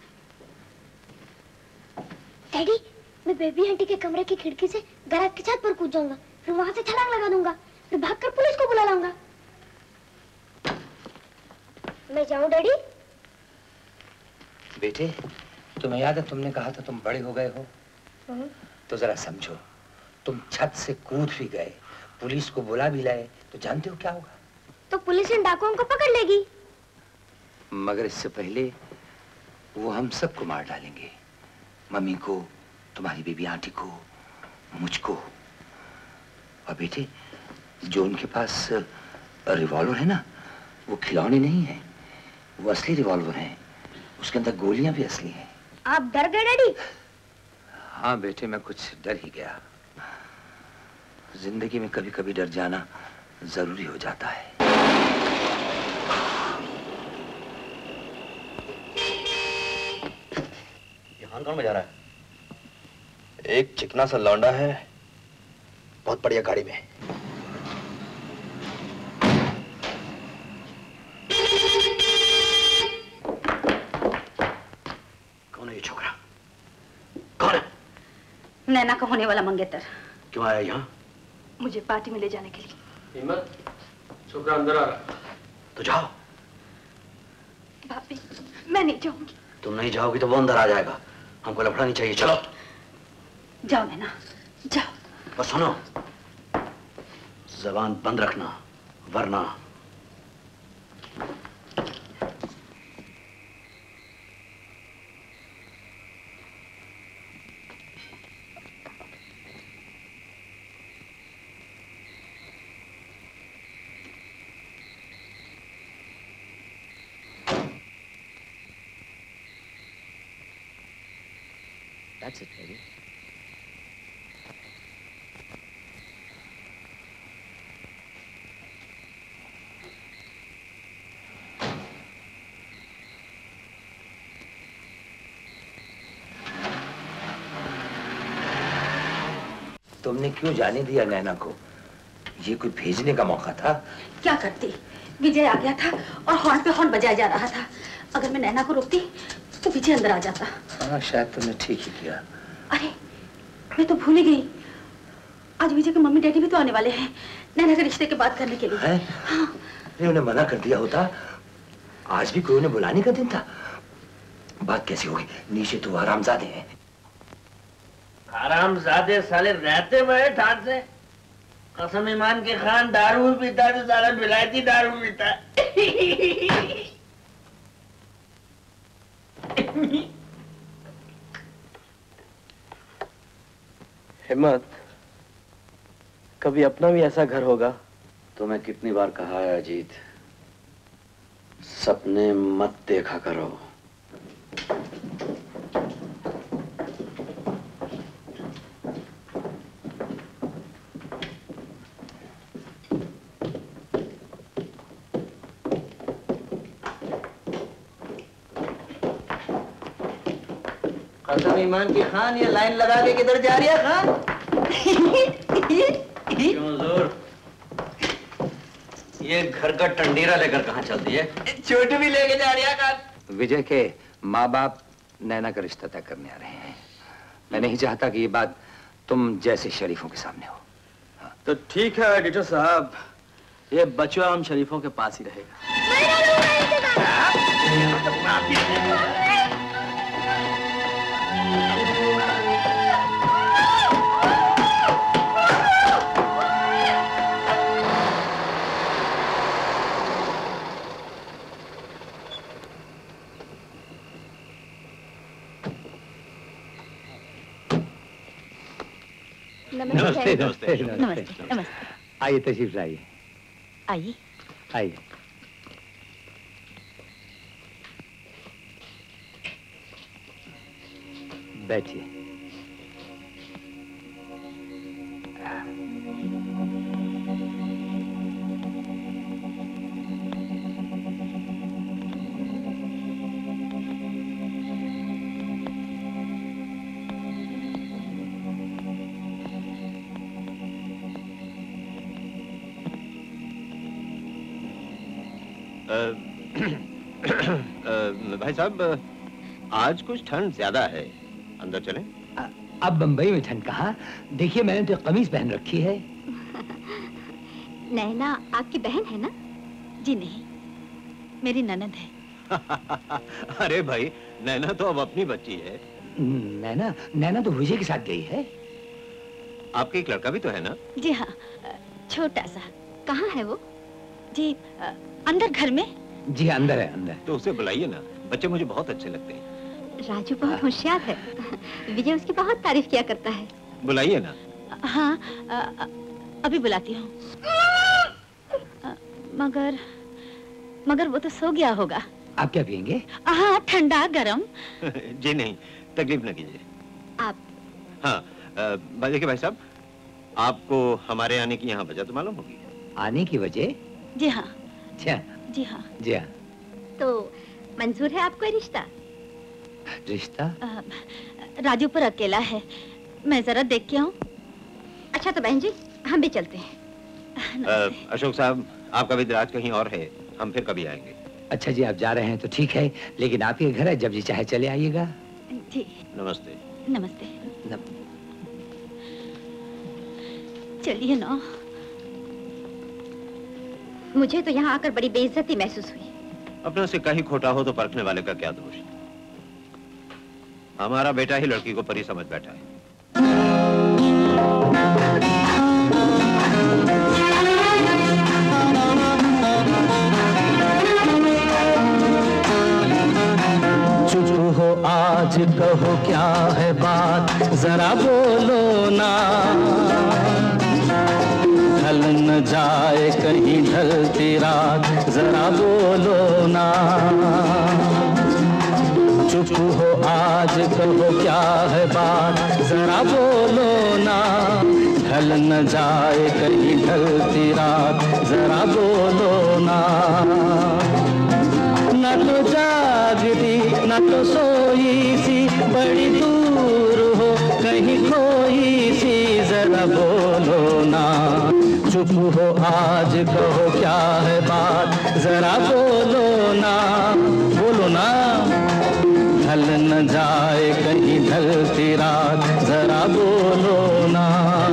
डैडी, मैं बेबी आंटी के कमरे की खिड़की से गैराज की छत पर कूद जाऊंगा, फिर वहां से छलांग लगा दूंगा, फिर भागकर पुलिस को बुला लाऊंगा। मैं जाऊं डैडी? बेटे, तुम्हें याद है तुमने कहा था तुम बड़े हो गए हो? तो जरा समझो, तुम छत से कूद भी गए, पुलिस को बुला भी लाए, तो जानते हो क्या होगा? तो पुलिस इन डाकुओं को पकड़ लेगी। मगर इससे पहले वो हम सबको मार डालेंगे। मम्मी को, तुम्हारी बेबी आंटी को, मुझको। और बेटे, जो उनके पास रिवॉल्वर है ना, वो खिलौने नहीं है, वो असली रिवॉल्वर है। उसके अंदर गोलियां भी असली हैं। आप डर गए डैडी? हाँ बेटे, मैं कुछ डर ही गया। जिंदगी में कभी कभी डर जाना जरूरी हो जाता है। कौन कौन बजा रहा है? एक चिकना सा लौंडा है, बहुत बढ़िया गाड़ी में। कौन है ये छोकरा? कौन है? नैना का होने वाला मंगेतर। क्यों आया यहाँ? मुझे पार्टी में ले जाने के लिए। हिम्मत, छोकरा अंदर आ रहा। तो जाओ। भाभी, मैं नहीं जाऊंगी। तुम नहीं जाओगी तो वो अंदर आ जाएगा। हमको लफड़ा नहीं चाहिए। चलो जाओ नैना, जाओ। बस सुनो, जबान बंद रखना, वरना That's it, baby. तुमने क्यों जाने दिया नैना को? ये कोई भेजने का मौका था? क्या करती? विजय आ गया था और हॉर्न पे हॉर्न बजाया जा रहा था। अगर मैं नैना को रोकती तो विजय अंदर आ जाता। हाँ, शायद तुमने ठीक ही किया। अरे, मैं तो भूल ही गई। आज विजय के मम्मी डैडी भी तो आने वाले हैं नैना के रिश्ते की बात करने के लिए। है? हाँ। नहीं, उन्हें मना कर दिया होता। आज भी कोई उन्हें बुलाने का दिन था। बात कैसी होगी? नीचे तो आरामजादे हैं। आरामजादे साले रहते हुए ठाट से। कसम ईमान के खान दारू पीता तो साला विलायती दारू पीता। हिम्मत, कभी अपना भी ऐसा घर होगा? तो मैं कितनी बार कहा है अजीत, सपने मत देखा करो। कसम ईमान की खान, ये लाइन लगा के किधर जा रही है खान? क्यों जोर? ये घर का टंडीरा लेकर कहाँ चलती है? छोटू भी लेके जा रही है खान। विजय के माँ बाप नैना का रिश्ता तय करने आ रहे हैं। मैं नहीं चाहता कि ये बात तुम जैसे शरीफों के सामने हो। हाँ। तो ठीक है एडिटर साहब, ये बचवा हम शरीफों के पास ही रहेगा। नमस्ते नमस्ते नमस्ते नमस्ते। आइए तशरीफ लाइए। आइए आइए। बैठिए। भाई साहब, आज कुछ ठंड ज्यादा है, अंदर चलें? अब बंबई में ठंड कहाँ? देखिए मैंने तो कमीज पहन रखी है। नैना आपकी बहन है ना? जी नहीं, मेरी ननद है। अरे भाई, नैना तो अब अपनी बच्ची है। नैना नैना तो विजय के साथ गई है। आपके एक लड़का भी तो है ना? जी हाँ, छोटा सा। कहाँ है वो? जी अंदर घर में। जी अंदर है, अंदर। तो उसे बुलाइए ना, बच्चे मुझे बहुत अच्छे लगते हैं। राजू बहुत होशियार है, विजय उसकी बहुत तारीफ किया करता है। बुलाइए ना। हाँ, आ, अभी बुलाती हूँ। मगर मगर वो तो सो गया होगा। आप क्या पियेंगे? हाँ, ठंडा गरम। जी नहीं, तकलीफ न कीजिए। आप? हाँ, देखिए भाई साहब, आपको हमारे आने की यहाँ वजह तो मालूम होगी। आने की वजह? जी हाँ। अच्छा। जी हाँ। जी हाँ। तो मंजूर है आपको रिश्ता? रिश्ता? राजू पर अकेला है, मैं जरा देख के आऊं। अच्छा तो बहन जी, हम भी चलते हैं। आ, अशोक साहब, आपका भी राज कहीं और है, हम फिर कभी आएंगे। अच्छा जी, आप जा रहे हैं तो ठीक है, लेकिन आप ये घर है, जब जी चाहे चले आइएगा। जी। नमस्ते। नमस्ते। चलिए ना। मुझे तो यहाँ आकर बड़ी बेइज्जती महसूस हुई। अपना सिक्का ही खोटा हो तो परखने वाले का क्या दोष? हमारा बेटा ही लड़की को परी समझ बैठा है। चुप हो आज, कहो क्या है बात, जरा बोलो ना। ढल न जाए कहीं ढलती रात, जरा बोलो ना। चुप हो आज, कहो क्या है बात, जरा बोलो ना। ढल न जाए कहीं ढलती रात, जरा बोलो ना। न तो जागती न तो सोई सी, बड़ी दूर हो कहीं खोई सी, जरा बोलो ना। चुप हो आज, कहो क्या है बात, जरा बोलो ना। बोलो ना। ढल न जाए कहीं ढलती रात, जरा बोलो ना।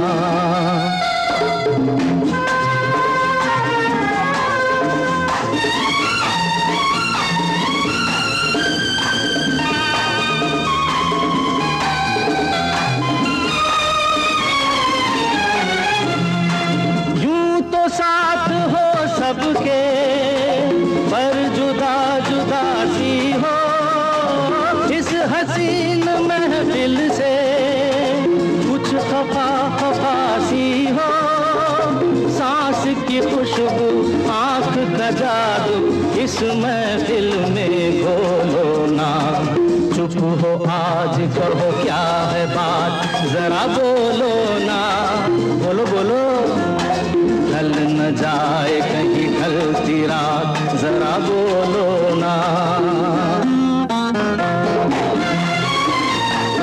साथ हो सबके, पर जुदा जुदा सी हो। इस हसीन महफिल से कुछ खफा खफा सी हो। सांस की खुशबू, आंख का जादू, इस महफिल में घोलो ना। चुप हो आज, कहो क्या है बात, जरा बोलो ना। बोलो बोलो। ढल न जाए कहीं ढलती रात, जरा बोलो ना।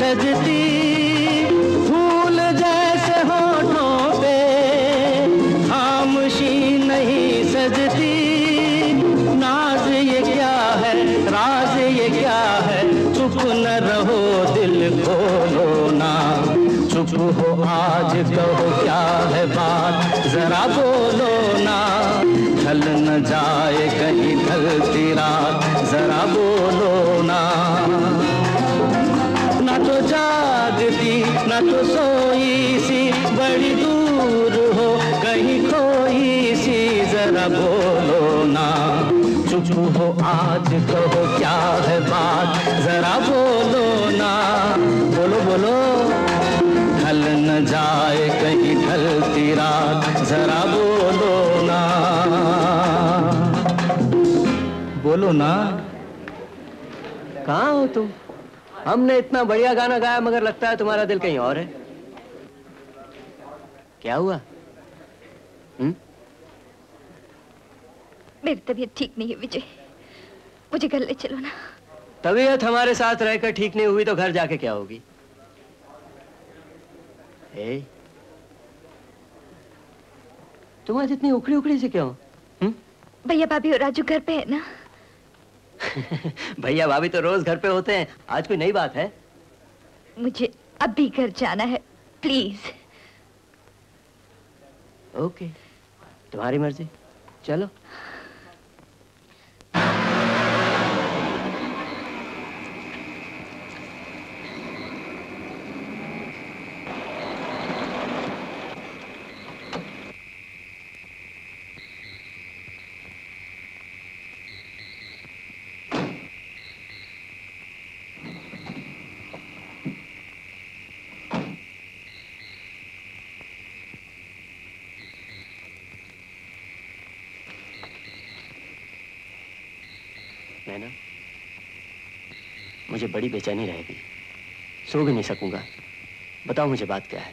सजती, फूल जैसे होठों पे खामोशी नहीं सजती। नाज ये क्या है, राज ये क्या है, चुप न रहो दिल खोलो ना। चुप हो आज कहो क्या है बात, जरा बोलो ना। ढल न जाए कहीं ढलती रात, जरा बोलो ना। ना तो जागती ना तो सोई सी, बड़ी दूर हो कहीं खोई सी, जरा बोलो ना। चुप हो आज कहो क्या है बात, जरा बोलो ना। बोलो बोलो। ढल न जाए कहीं ढलती रात, जरा बोलो ना। बोलो ना। कहाँ हो तुम? हमने इतना बढ़िया गाना गाया मगर लगता है तुम्हारा दिल कहीं और है। क्या हुआ? हुँ? मेरी तबीयत ठीक नहीं है विजय, मुझे घर ले चलो ना। तबीयत हमारे साथ रहकर ठीक नहीं हुई तो घर जाके क्या होगी? ए, तुम आज इतनी उखड़ी उखड़ी से क्यों? भैया भाभी और राजू घर पे है ना? भैया भाभी तो रोज घर पे होते हैं, आज कोई नई बात है? मुझे अभी घर जाना है, प्लीज। ओके, तुम्हारी मर्जी, चलो। नैना, मुझे बड़ी बेचैनी रहेगी, सो भी नहीं सकूंगा। बताओ मुझे बात क्या है?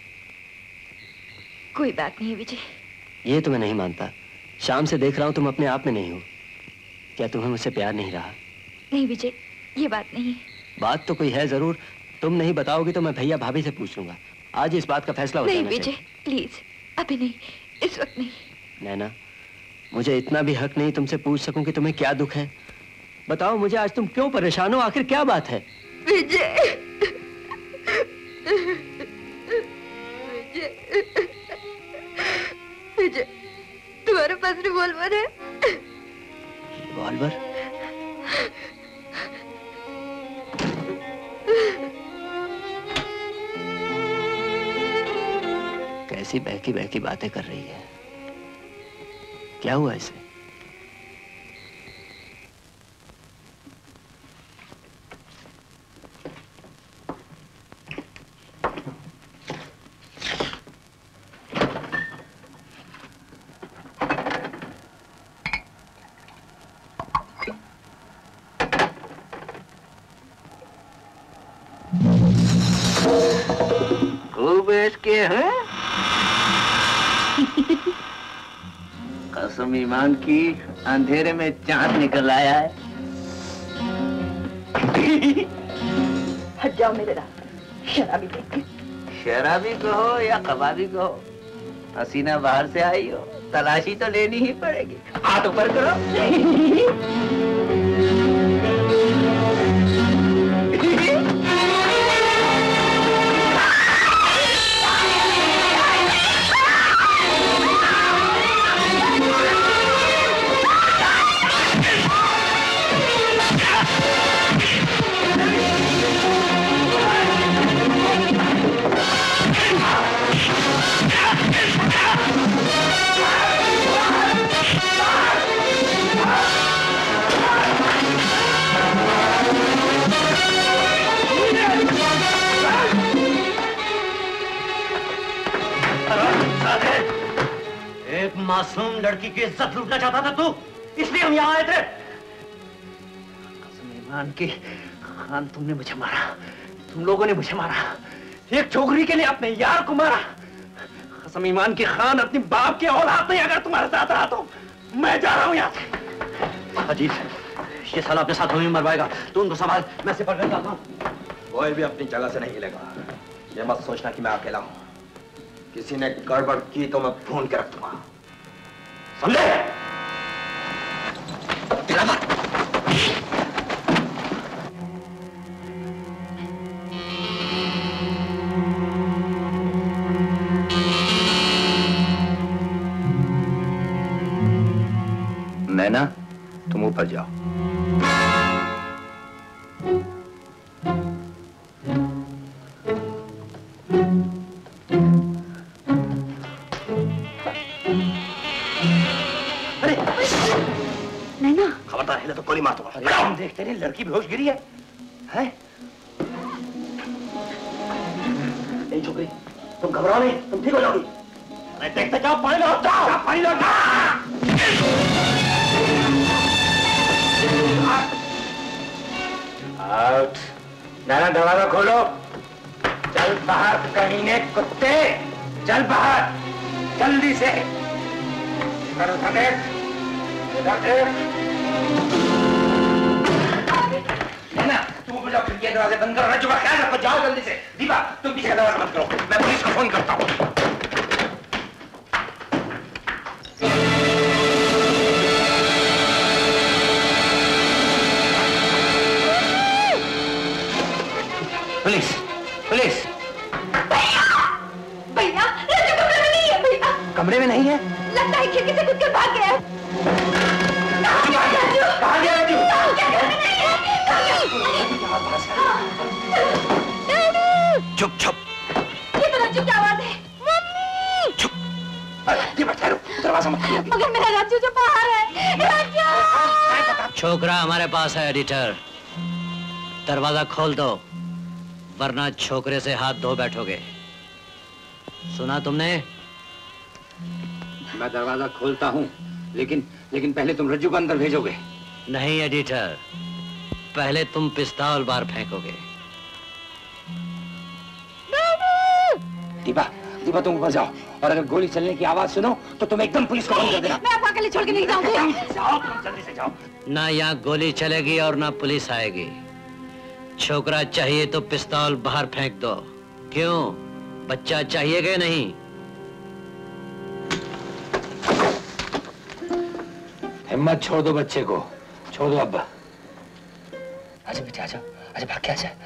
कोई बात नहीं है विजय। ये तो मैं नहीं मानता। शाम से देख रहा हूं तुम अपने आप में नहीं हो। क्या तुम्हें मुझसे प्यार नहीं रहा? नहीं विजय, ये बात नहीं। बात तो कोई है जरूर। तुम नहीं बताओगी तो मैं भैया भाभी से पूछ लूंगा। आज इस बात का फैसला हो जाना चाहिए। नहीं विजय, प्लीज, अभी नहीं, इस वक्त नहीं। नैना, मुझे इतना भी हक नहीं तुमसे पूछ सकूं कि तुम्हें क्या दुख है। बताओ मुझे, आज तुम क्यों परेशान हो? आखिर क्या बात है? विजय, विजय, विजय, तुम्हारे पास रिवॉल्वर है? रिवॉल्वर? कैसी बहकी बहकी बातें कर रही है। क्या हुआ इसे? के हैं? कसम ईमान की, अंधेरे में चांद निकल आया है। हट जाओ मेरे रास्ते, शराबी देख के। शराबी कहो या कबाबी कहो, हसीना बाहर से आई हो, तलाशी तो लेनी ही पड़ेगी। हाथ ऊपर करो। मासूम लड़की की इज्जत लूटना चाहता था तू, इसलिए हम यहाँ आए थे। कसम ईमान की खान, तुमने मुझे मारा, तुम लोगों ने मुझे मारा, एक छोकरी के लिए अपने यार को मारा। कसम ईमान की खान, अपनी बाप के औलाद नहीं अगर तुम्हारे साथ रहा तो मैं जा रहा हूँ यहाँ से। अजीत, ये साला अपने साथ हमें मरवाएगा, तू उनको संभाल, मैं सिपट कर जाता हूँ। कोई भी अपनी जगह से नहीं हिलेगा। ये मत सोचना कि मैं अकेला हूं। किसी ने गड़बड़ की तो मैं भून के रख दूंगा, समझे? दिलावर। नैना, तुम ऊपर जाओ। नैना, खबरदार हिले तो गोली मार दूंगा। अरे हम देखते नहीं लड़की बेहोश गिरी है, हैं? नहीं छोकरी, तुम घबराओ नहीं, तुम ठीक हो जाओगी। अरे देखते जाओ, पानी लो, जाओ, पानी लो, आउट। नैना, दरवाजा खोलो। चल बाहर कमीने कुत्ते, चल बाहर जल्दी से। इधर उधर देख, इधर देख। नैना, तुम ऊपर जाओ, खिड़की दरवाजे बंद करो। रज्जू का ख्याल रखो, जाओ जल्दी से। दीपा, तुम पीछे का दरवाजा बंद करो, मैं पुलिस को फोन करता हूँ। Police, police. भैया, भैया, रज्जू कमरे में नहीं है भैया। कमरे में नहीं है? लगता है खिड़की से कूद कर भाग गया है। कहाँ गया रज्जू? कहाँ गया रज्जू? चुप चुप। ये तो रज्जू की आवाज है। मम्मी। चुप। दीपा ठहरो, दरवाजा मत खोलो। मगर मेरा रज्जू जो बाहर है। रज्जू। छोकरा हमारे पास है एडिटर, दरवाजा खोल दो वरना छोकरे से हाथ धो बैठोगे। सुना तुमने? मैं दरवाजा खोलता हूँ, लेकिन लेकिन पहले तुम रज्जू को अंदर भेजोगे। नहीं एडिटर, पहले तुम पिस्तौल बार फेंकोगे। दीपा, दीपा तुम ऊपर जाओ, और अगर गोली चलने की आवाज सुनो तो तुम एकदम पुलिस को फोन कर देना। मैं आपको अकेले छोड़ के नहीं जाऊंगी। जाओ तुम जल्दी से जाओ। ना यहाँ गोली चलेगी और ना पुलिस आएगी। छोकरा चाहिए तो पिस्तौल बाहर फेंक दो। क्यों, बच्चा चाहिए कि नहीं? हिम्मत छोड़ दो बच्चे को, छोड़ दो अब्बा। आजा बेटा, आजा, आजा भाग के आजा।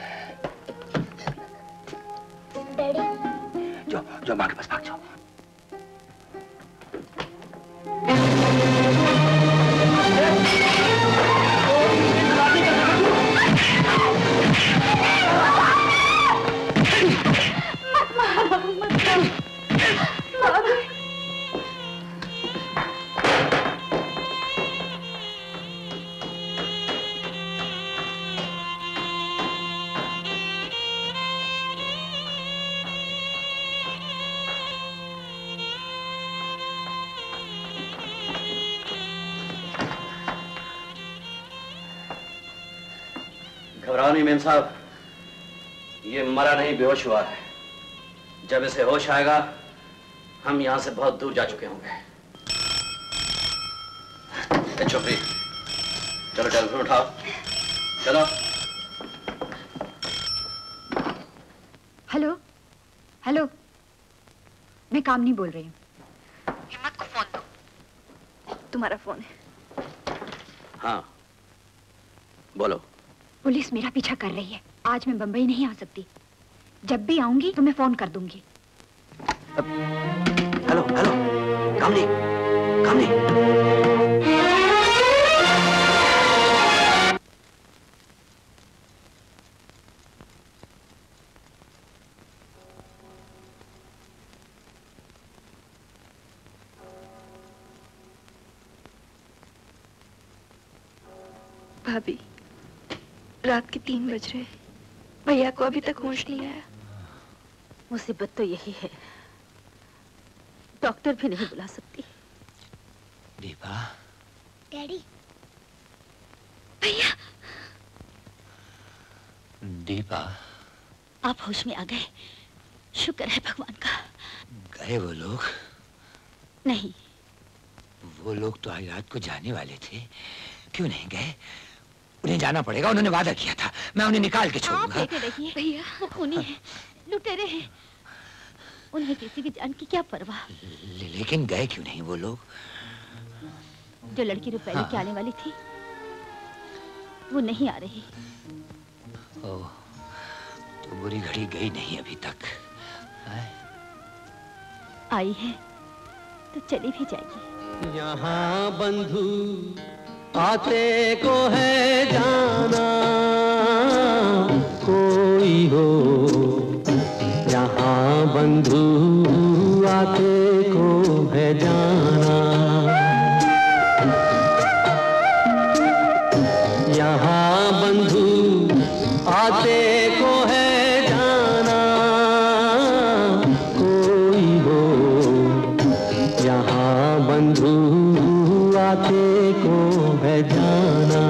डैडी। जो जो माँ के पास भाग जाओ। मत मारो, मत मारो। घबराओ नहीं मेम साहब, ये मरा नहीं बेहोश हुआ है। जब इसे होश आएगा हम यहां से बहुत दूर जा चुके होंगे। छोकरी, चलो टेलीफोन उठाओ, चलो। हेलो, हेलो, मैं कामनी बोल रही हूँ। हिम्मत को फोन दो। तुम्हारा फोन है। हाँ बोलो। पुलिस मेरा पीछा कर रही है। आज मैं बंबई नहीं आ सकती। जब भी आऊंगी तो मैं फोन कर दूंगी। Hello hello, Kamini, Kamini. भाभी, रात के तीन बज रहे, भैया को अभी तक होश नहीं आया। मुसीबत तो यही है, डॉक्टर भी नहीं बुला सकती। दीपा। डैडी। भैया। दीपा। आप होश में आ गए, शुक्र है भगवान का। गए वो लोग? नहीं। वो लोग तो आज रात को जाने वाले थे, क्यों नहीं गए? उन्हें जाना पड़ेगा, उन्होंने वादा किया था, मैं उन्हें निकाल के छोड़ूंगा। आप लेते रहिए भैया, वो खूनी है, लुटेरे हैं, उन्हें किसी की जान की क्या परवाह। ले, लेकिन गए क्यों नहीं वो लोग? जो लड़की रुपए लेके आने वाली थी वो नहीं आ रही। ओह, तो बुरी घड़ी गई नहीं अभी तक। आई है तो चली भी जाएगी। यहाँ बंधु आते को है जाना, कोई हो यहाँ बंधु आते को है जाना। यहाँ बंधु आते को है जाना, कोई हो यहाँ बंधु आते को है जाना।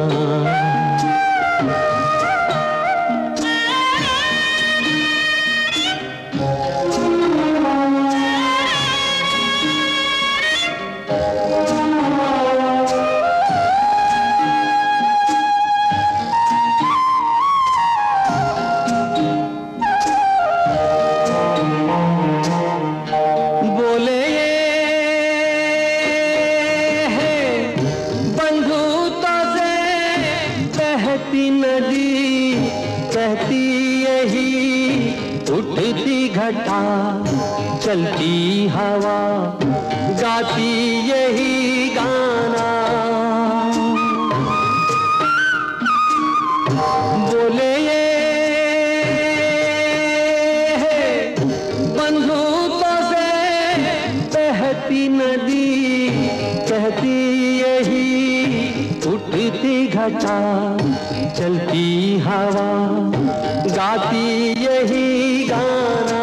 चलती हवा गाती यही गाना, बोले ये बंधुओं से बहती नदी, कहती यही उठती घटा, चलती हवा गाती यही गाना।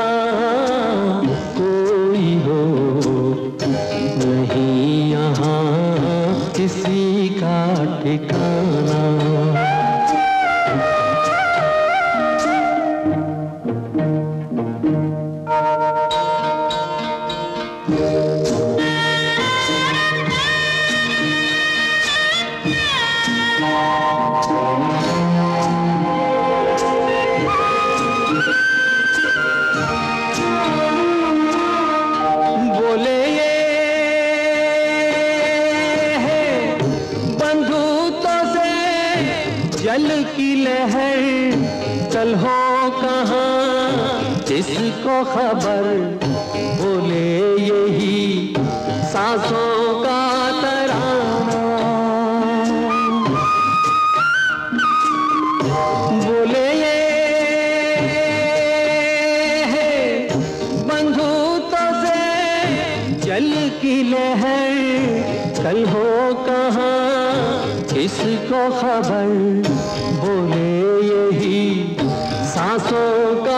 किसी का ठिकाना। इसको खबर बोले यही सांसों का तराना, बोले ये बंधुओं से जल की लहर कल हो कहाँ, इसको खबर बोले यही सांसों का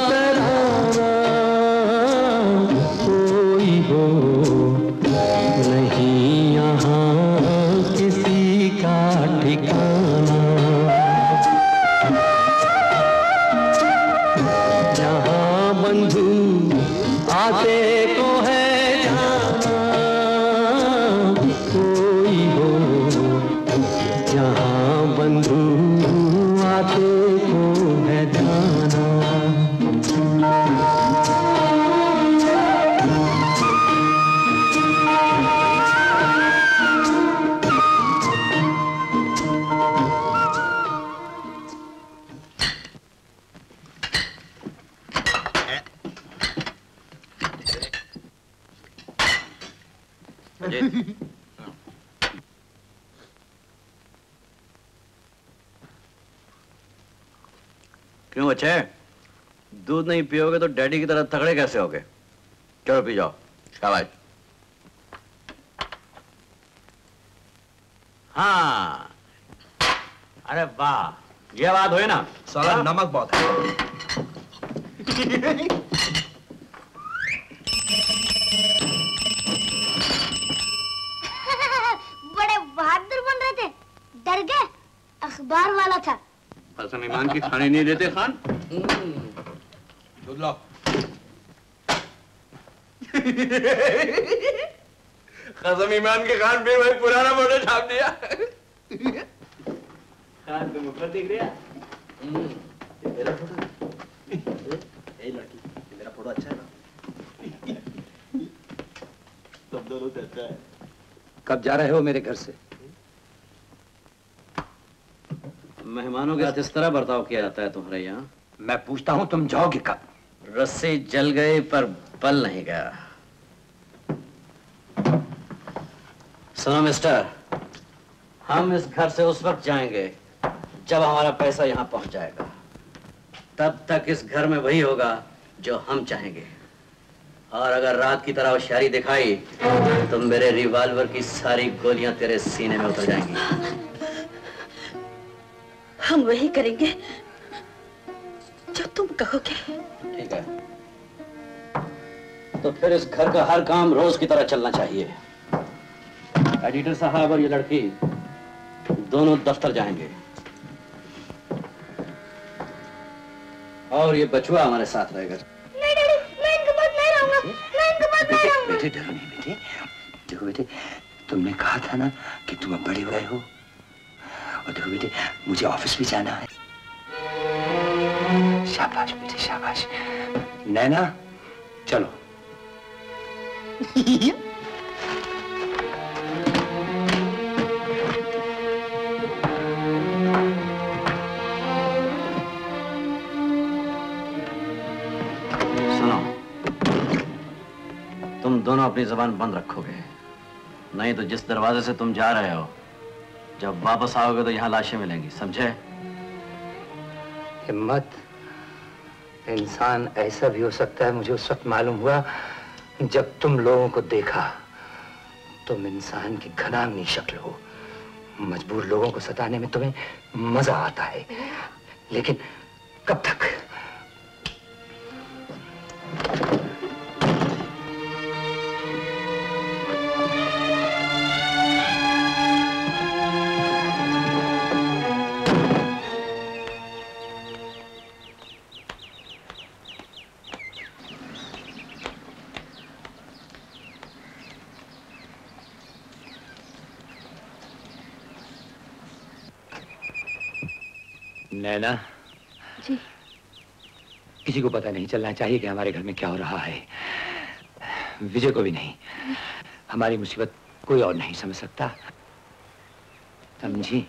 क्यों बच्चे, दूध नहीं पियोगे तो डैडी की तरह तगड़े कैसे होगे? चलो पी जाओ, शाबाश। हाँ, अरे वाह, ये बात हुई ना। साला नमक बहुत है। बड़े बहादुर बन रहे थे, डर गए? अखबार वाला था। कसम ईमान की खाने नहीं देते खान। दूध लो। कसम ईमान के खान भी वही पुराना फोटो छाप दिया। खान को मुफ्त दिख रहा। ये मेरा फोटो, ये लड़की, ये मेरा फोटो अच्छा है ना? सब दोनों से अच्छा है। कब जा रहे हो मेरे घर से? मेहमानों के साथ इस तरह बर्ताव किया जाता है तुम्हारे यहाँ? मैं पूछता हूँ तुम जाओगे कब? रस्सी जल गई पर बल नहीं गया। सुनो मिस्टर, हम इस घर से उस वक्त जाएंगे जब हमारा पैसा यहाँ पहुंच जाएगा। तब तक इस घर में वही होगा जो हम चाहेंगे। और अगर रात की तरह होशियारी दिखाई तो मेरे रिवॉल्वर की सारी गोलियां तेरे सीने में उतर जाएंगी। हम वही करेंगे जो तुम कहोगे। ठीक है, तो फिर इस घर का हर काम रोज की तरह चलना चाहिए। एडिटर साहब और ये लड़की दोनों दफ्तर जाएंगे और ये बचुआ हमारे साथ रहेगा। नहीं डैडी, मैं इनके पास नहीं रहूंगा। मैं इनके पास नहीं रहूंगा। बेटे डरो नहीं बेटे। देखो बेटे, तुमने कहा था ना कि तुम अब बड़े हुए हो। और देखो बेटे, मुझे ऑफिस भी जाना है। शाबाश बेटे शाबाश। नैना चलो। सुनो, तुम दोनों अपनी जबान बंद रखोगे, नहीं तो जिस दरवाजे से तुम जा रहे हो जब वापस आओगे तो यहाँ लाशें मिलेंगी, समझे? हिम्मत, इंसान ऐसा भी हो सकता है। मुझे उस वक्त मालूम हुआ जब तुम लोगों को देखा। तुम इंसान की घनामनी शक्ल हो। मजबूर लोगों को सताने में तुम्हें मजा आता है, लेकिन कब तक? नैना जी, किसी को पता नहीं चलना चाहिए कि हमारे घर में क्या हो रहा है। विजय को भी नहीं। हमारी मुसीबत कोई और नहीं समझ सकता, समझी?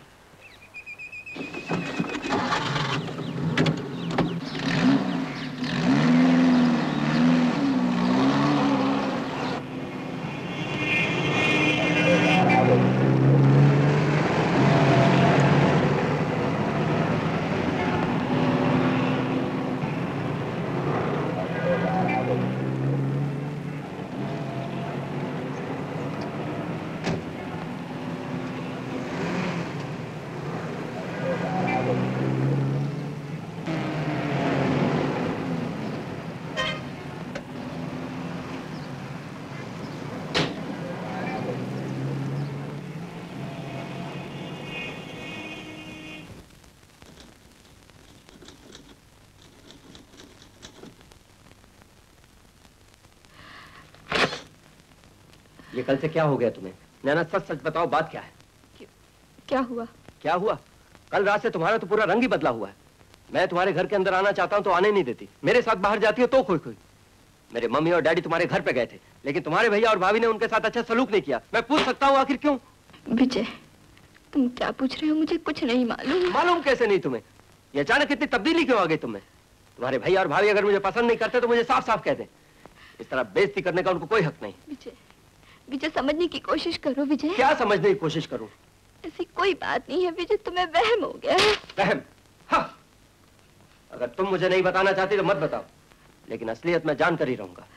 ये कल से क्या हो गया तुम्हें? नैना सच सच बताओ, बात क्या है? क्या हुआ? क्या हुआ? कल रात से तुम्हारा तो पूरा रंग ही बदला हुआ है। मैं तुम्हारे घर के अंदर आना चाहता हूँ तो आने नहीं देती, मेरे साथ बाहर जाती हो तो खोई खोई। मेरे मम्मी और डैडी तुम्हारे घर पे गए थे, लेकिन तुम्हारे भैया और भाभी ने उनके साथ अच्छा सलूक नहीं किया। मैं पूछ सकता हूँ आखिर क्यों? विजय, तुम क्या पूछ रहे हो? मुझे कुछ नहीं मालूम। मालूम कैसे नहीं तुम्हें? ये अचानक इतनी तब्दीली क्यों आ गई तुम्हें? तुम्हारे भैया और भाभी अगर मुझे पसंद नहीं करते तो मुझे साफ साफ कह दें। इस तरह बेइज्जती करने का उनको कोई हक नहीं। विजय, विजय समझने की कोशिश करो। विजय, क्या समझने की कोशिश करूं? ऐसी कोई बात नहीं है विजय, तुम्हें वहम हो गया है। वहम? हाँ। अगर तुम मुझे नहीं बताना चाहती तो मत बताओ, लेकिन असलियत मैं जानकर ही रहूंगा।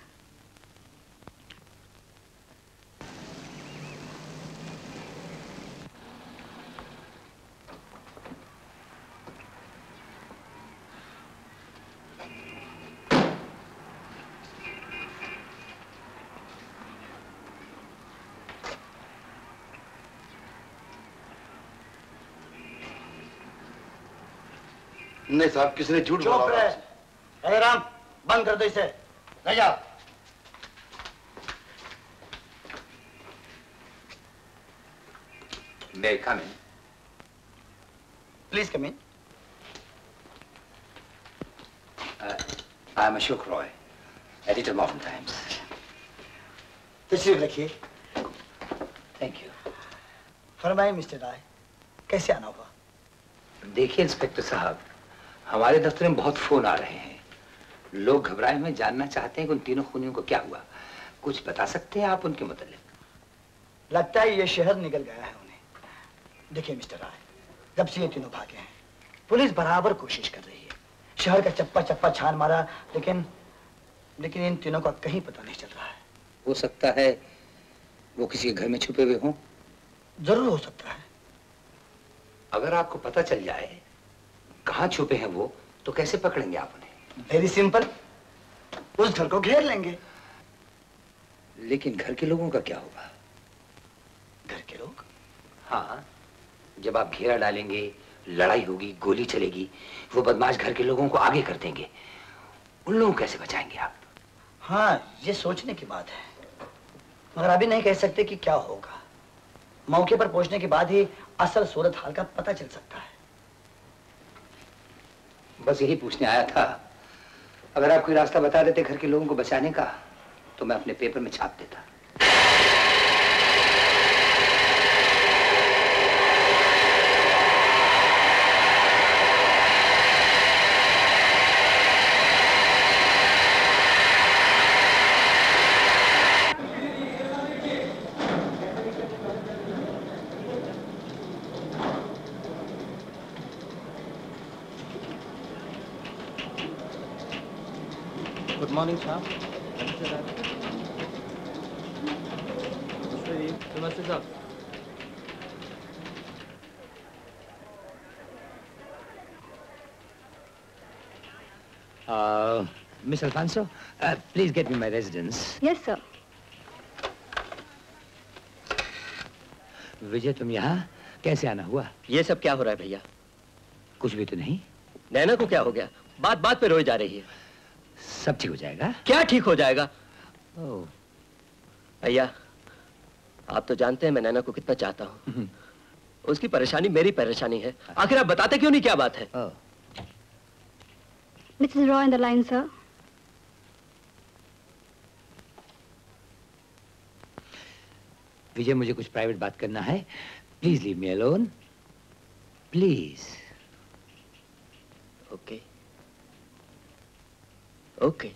नहीं साहब, किसी ने झूठ बोला। चुप रहे। अरे राम, बंद कर दो इसे। ले जाओ। मैं कम इन। Please come in. Uh, I am Ashok Rai, editor Modern Times. तशरीफ रखिए। Thank you. फरमाइए मिस्टर राय, कैसे आना हुआ? देखिए इंस्पेक्टर साहब, हमारे दफ्तर में बहुत फोन आ रहे हैं। लोग घबराए हुए जानना चाहते हैं कि उन तीनों खूनियों को क्या हुआ। कुछ बता सकते हैं आप उनके मुतालिक? लगता है ये शहर निकल गया है उन्हें। देखिए मिस्टर राय, जब से ये तीनों भागे हैं, पुलिस बराबर कोशिश कर रही है। शहर का चप्पा चप्पा छान मारा, लेकिन लेकिन इन तीनों का कहीं पता नहीं चल रहा है। हो सकता है वो किसी के घर में छुपे हुए हों। जरूर हो सकता है। अगर आपको पता चल जाए कहाँ छुपे हैं वो, तो कैसे पकड़ेंगे आप उन्हें? वेरी सिंपल, उस घर को घेर लेंगे। लेकिन घर के लोगों का क्या होगा? घर के लोग? हाँ, जब आप घेरा डालेंगे, लड़ाई होगी, गोली चलेगी, वो बदमाश घर के लोगों को आगे कर देंगे। उन लोगों को कैसे बचाएंगे आप? हाँ, ये सोचने की बात है, मगर अभी नहीं कह सकते कि क्या होगा। मौके पर पहुंचने के बाद ही असल सूरत हाल का पता चल सकता है। बस यही पूछने आया था। अगर आप कोई रास्ता बता देते घर के लोगों को बचाने का, तो मैं अपने पेपर में छाप देता। गुड मॉर्निंग साहब। नमस्ते साहब। Miss Alphonso, please get me my residence. Yes sir. Vijay, तुम यहाँ कैसे आना हुआ? ये सब क्या हो रहा है भैया? कुछ भी तो नहीं। नैना को क्या हो गया? बात बात पे रोई जा रही है। सब ठीक हो जाएगा। क्या ठीक हो जाएगा? भैया, आप तो जानते हैं मैं नैना को कितना चाहता हूँ। उसकी परेशानी मेरी परेशानी है। आखिर आप बताते क्यों नहीं क्या बात है? Mrs Roy in the line sir. Vijay, मुझे कुछ प्राइवेट बात करना है। Please leave me alone, please. Okay okay.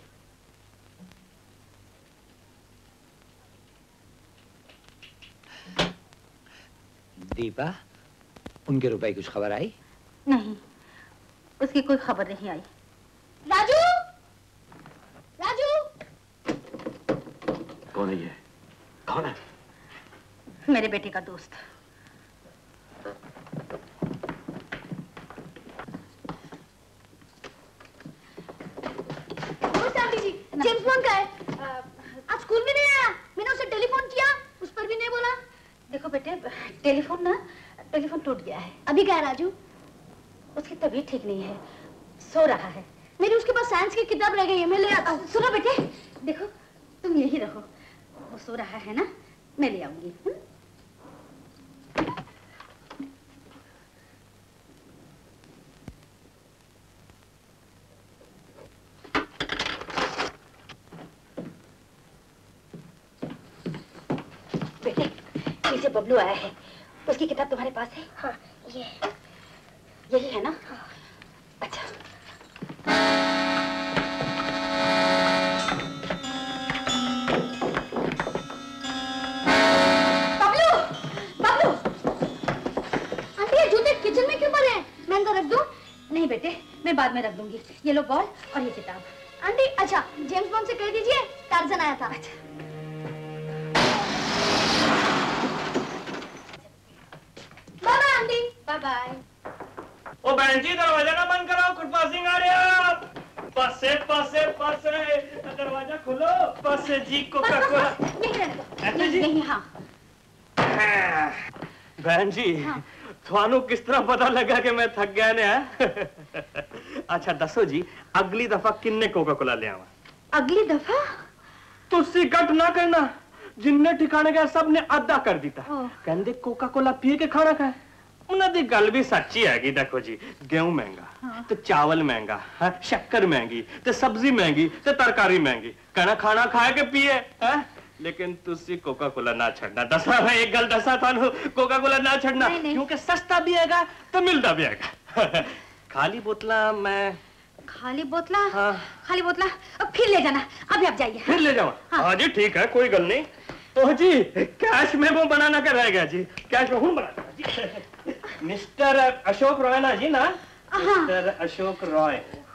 Deepa, उनके रुपए की कुछ खबर आई? नहीं, उसकी कोई खबर नहीं आई। राजू, राजू। कौन है ये? कौन है? मेरे बेटे का दोस्त। जेम्स बॉन्ड का है। आज स्कूल में नहीं आया। मैंने उसे टेलीफोन किया, उस पर भी नहीं बोला। देखो बेटे, टेलीफोन ना टेलीफोन टूट गया है। अभी क्या है राजू? उसकी तबीयत ठीक नहीं है, सो रहा है। मेरी उसके पास साइंस की किताब रह गई है, मैं ले आता हूँ। सुनो बेटे, देखो तुम यही रहो, वो सो रहा है ना, मैं ले आऊंगी। से बबलू आया है। उसकी किताब तुम्हारे पास है? हाँ, ये यही है ना? हाँ। अच्छा। बबलू, बबलू, आंटी ये जूते किचन में क्यों पड़े हैं? मैं इनको रख दूं? नहीं बेटे, मैं बाद में रख दूंगी। ये लो बॉल और ये किताब। आंटी अच्छा, जेम्स बॉन्ड से कह दीजिए टार्जन आया था। अच्छा। Bye bye. ओ बहन जी, दरवाजा ना बंद कराओ, कुटपा सिंह आ रहे हो। पासे पासे पासे दरवाजा खोलो। पासे जी कोका कोला। नहीं नहीं नहीं। हाँ बहन जी, हाँ। थानू किस तरह पता लगा कि मैं थक गया ने? अच्छा दसो जी, अगली दफा किन्ने कोका कोला ले आवा? अगली दफा तुसी कट ना करना, जिन्ने ठिकाने गया सब ने अद्धा कर दीता। कहंदे कोका कोला पिए के खाना खाए। उन्हें दी गल भी सच्ची हैगी। देखो जी, गेहूं महंगा, हाँ। तो चावल महंगा, है शक्कर महंगी, तो सब्जी महंगी, तो तरकारी महंगी। कहना खाना खाए के पिए है, लेकिन तुसी कोका कोला ना छड़ना। दसा मैं एक गल दसा थानू, कोका कोला ना छड़ना, क्योंकि सस्ता भी हैगा तो मिलता भी हैगा। खाली बोतला मैं खाली बोतला हाँ। खाली बोतला अब फिर ले जाना। अभी आप जाइए। फिर ले जाओ। हाँ, हाँ जी ठीक है, कोई गल नहीं। तो जी कैश में वो बनाना कर रहेगा जी, कैश में हूँ बनाना जी। मिस्टर अशोक रॉय ना जी ना, मिस्टर अशोक रॉय।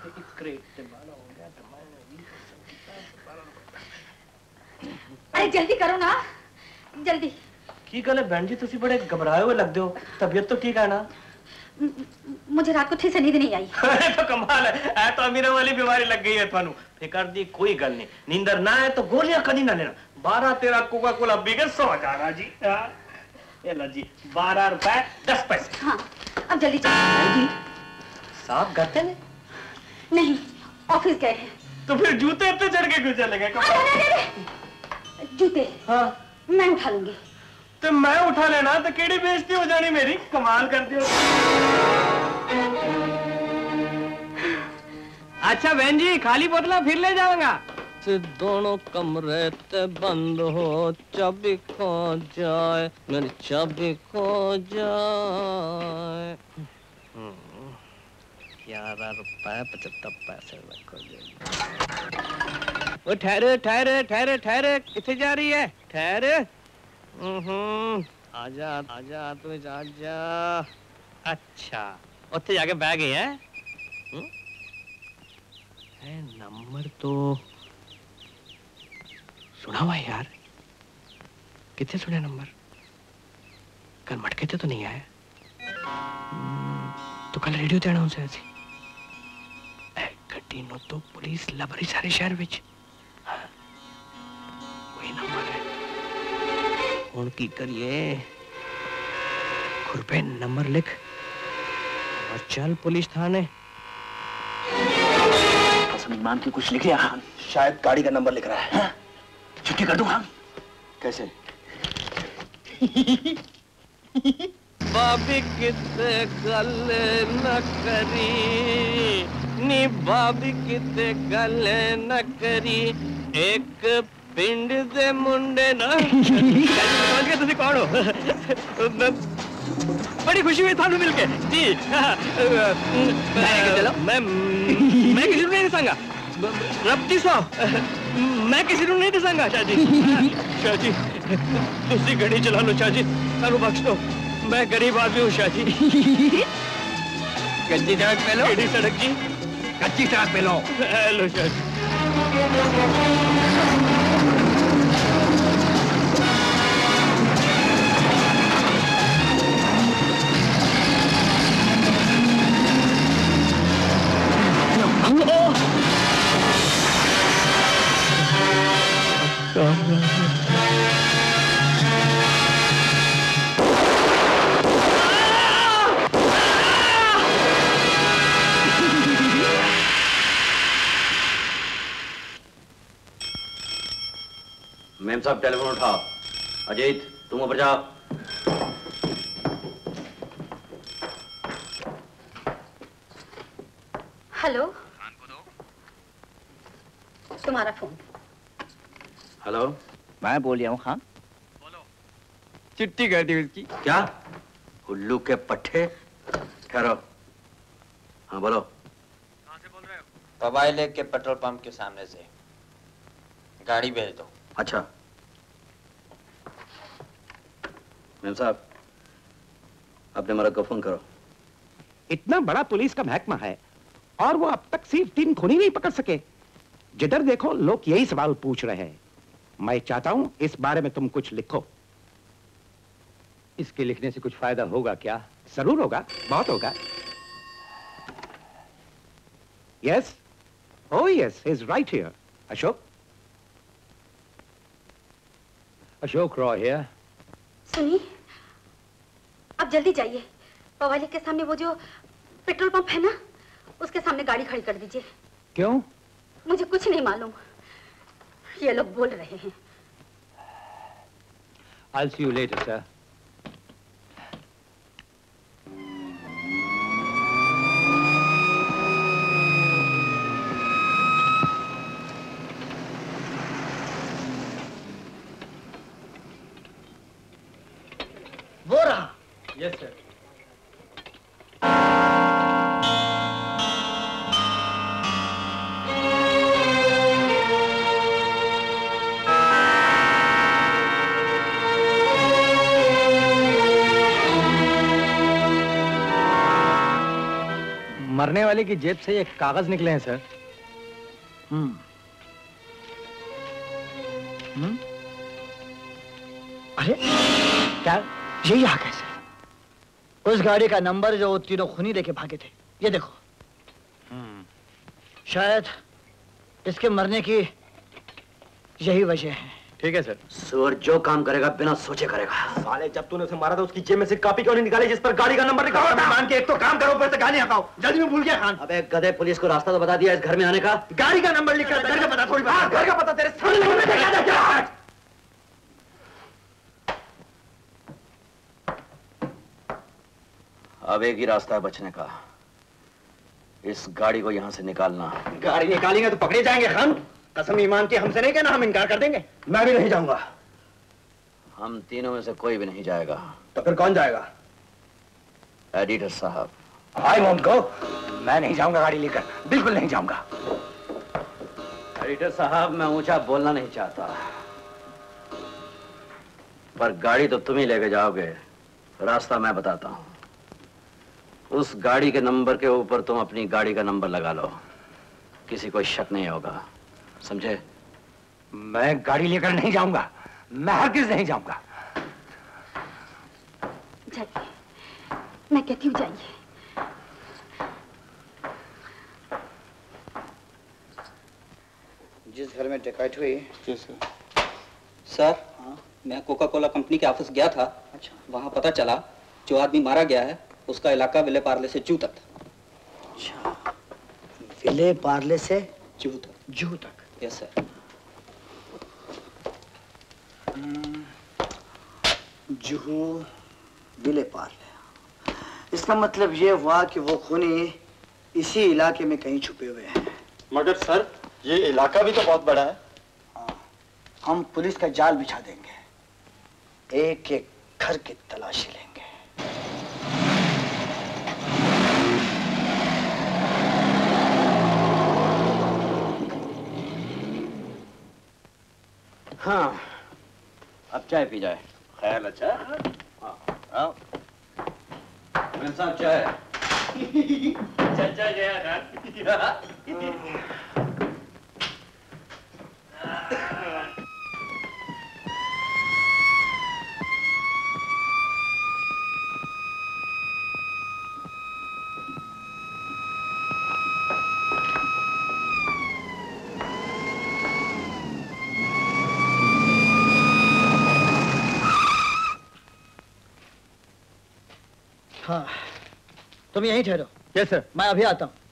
अरे जल्दी करो ना, जल्दी। की गल है बहन जी, तुसी बड़े घबराए हुए लगते हो। तबीयत तो ठीक है ना? मुझे रात को ठीक से नींद नहीं आई। तो कमाल है, ऐ तो अमीरों वाली बीमारी लग गई है थानू। फिकर दी कोई गल नहीं, नींदर ना है तो गोलियां कभी ना लेना। बारह तेरह कोका कोला बिगड़ सौ जाना जी। ये लो जी, बारह रुपए दस पैसे। हाँ, अब जल्दी चलो। साहब घर पे नहीं, ऑफिस गए हैं। तो फिर जूते पे चढ़ के क्यों चले गए? जूते हाँ मैं उठा लूंगी। तो मैं उठा लेना तो केड़ी बेइज्जती हो जानी मेरी। कमाल करती हो। अच्छा बहन जी, खाली बोतला फिर ले जाऊंगा। दोनों कमरे ते बंद हो, चाबी खो जाए, मेरी चाबी खो जाए। ग्यारह रुपए पचहत्तर पैसे रखो। वो ठहरे ठहरे ठहरे ठहरे, किथे जा रही है? ठहरे। हम्म, आजा आजा तू आजा। अच्छा उत्थे जाके बह गई है। है नंबर तो सुना हुआ है यार। कितने सुने नंबर? कल मटके थे तो नहीं आए। तो कल रेडियो ते अनाउंस है सी। ए गड्डी नो तो पुलिस लबरी सारे शहर विच। वही नंबर है। हुण की करिए? खुरपे नंबर लिख और चल पुलिस थाने। ईमान की कुछ लिख लिया खान? शायद गाड़ी का नंबर लिख रहा है। छुट्टी कर दूं खान? कैसे? बाबी किते गल न करी नी, बाबी किते गल न करी। एक पिंड दे मुंडे ना। समझ गए तुसी कौन हो? बड़ी खुशी हुई थानू मिलके जी। मैं मैं किसी को नहीं दसांगा। रब्बी सौ मैं किसी को नहीं दसांगा। शाजी शाजी तुसी गड्डी चला लो। शाजी थानू बख्श दो, मैं गरीब आदमी हूँ। शाजी कच्ची सड़क पे लो। कच्ची सड़क जी, कच्ची सड़क पे लो। लो शाजी। मैम साहब टेलीफोन उठाओ। अजीत तुम ऊपर जाओ। हेलो, तुम्हारा फोन। हेलो, मैं बोल रहा हूँ खान। चिट्ठी कर दी उसकी। क्या? उल्लू के पट्टे। ठहरो। हाँ बोलो। कहाँ से बोल रहे हो? पवाई लेक के पेट्रोल पंप के सामने से। गाड़ी भेज दो। अच्छा मैम साहब, अपने मरद को फोन करो। इतना बड़ा पुलिस का महकमा है और वो अब तक सिर्फ तीन खूनी नहीं पकड़ सके। जिधर देखो लोग यही सवाल पूछ रहे हैं। मैं चाहता हूं इस बारे में तुम कुछ लिखो। इसके लिखने से कुछ फायदा होगा क्या? जरूर होगा, बहुत होगा। Yes, oh yes, is right here. Ashok Ashok Roy here. सुनिए, अब जल्दी जाइए। पवाली के सामने वो जो पेट्रोल पंप है ना, उसके सामने गाड़ी खड़ी कर दीजिए। क्यों? मुझे कुछ नहीं मालूम, ये लोग बोल रहे हैं। I'll see you later, sir. Yes sir. मरने वाले की जेब से ये कागज निकले हैं सर। हम्म हम्म अरे क्या ये यहाँ कैसे? उस गाड़ी का नंबर जो वो तीनों खूनी लेके भागे थे, ये देखो। शायद इसके मरने की यही वजह है। ठीक है सर। सुअर जो काम करेगा बिना सोचे करेगा। साले जब तूने उसे मारा था उसकी जेब में से कॉपी क्यों नहीं निकाली जिस पर गाड़ी का नंबर लिखा हुआ था? मान के एक तो काम करो, ऊपर से गाली हटाओ। जल्दी में भूल गया खान। अबे गधे, पुलिस को रास्ता तो बता दिया इस घर में आने का। गाड़ी का नंबर लिखा था, घर का पता थोड़ी बात। घर का पता तेरे सामने। अब एक ही रास्ता है बचने का, इस गाड़ी को यहाँ से निकालना। गाड़ी निकालेंगे तो पकड़े जाएंगे खान। कसम ईमान की हमसे नहीं कहना, हम इनकार कर देंगे। मैं भी नहीं जाऊंगा। हम तीनों में से कोई भी नहीं जाएगा। तो फिर कौन जाएगा? एडिटर साहब। I won't go. मैं नहीं जाऊंगा गाड़ी लेकर, बिल्कुल नहीं जाऊंगा। एडिटर साहब, मैं ऊंचा बोलना नहीं चाहता, पर गाड़ी तो तुम ही लेके जाओगे। रास्ता मैं बताता हूँ। उस गाड़ी के नंबर के ऊपर तुम अपनी गाड़ी का नंबर लगा लो, किसी को शक नहीं होगा, समझे? मैं गाड़ी लेकर नहीं जाऊंगा, मैं हरगिज़ नहीं जाऊंगा। जाइए, मैं कहती हूँ जाइए। जिस घर में डकैती हुई। जी सर। सर, हाँ? मैं कोका कोला कंपनी के ऑफिस गया था। अच्छा। वहाँ पता चला जो आदमी मारा गया है उसका इलाका विले पार्ले से जू तक था। अच्छा, विले पार्ले से जू तक। जू तक। Yes sir. जुहू विले पार्ले। इसका मतलब ये हुआ कि वो खूनी इसी इलाके में कहीं छुपे हुए हैं। मगर सर, ये इलाका भी तो बहुत बड़ा है। हाँ, हम पुलिस का जाल बिछा देंगे, एक एक घर की तलाशी लेंगे। हाँ, अब चाय पी जाए। ख्याल अच्छा। हाँ, आओ। साहब चाय। चाचा गया हाँ, तुम यहीं ठहरो। Yes sir. मैं अभी आता हूँ।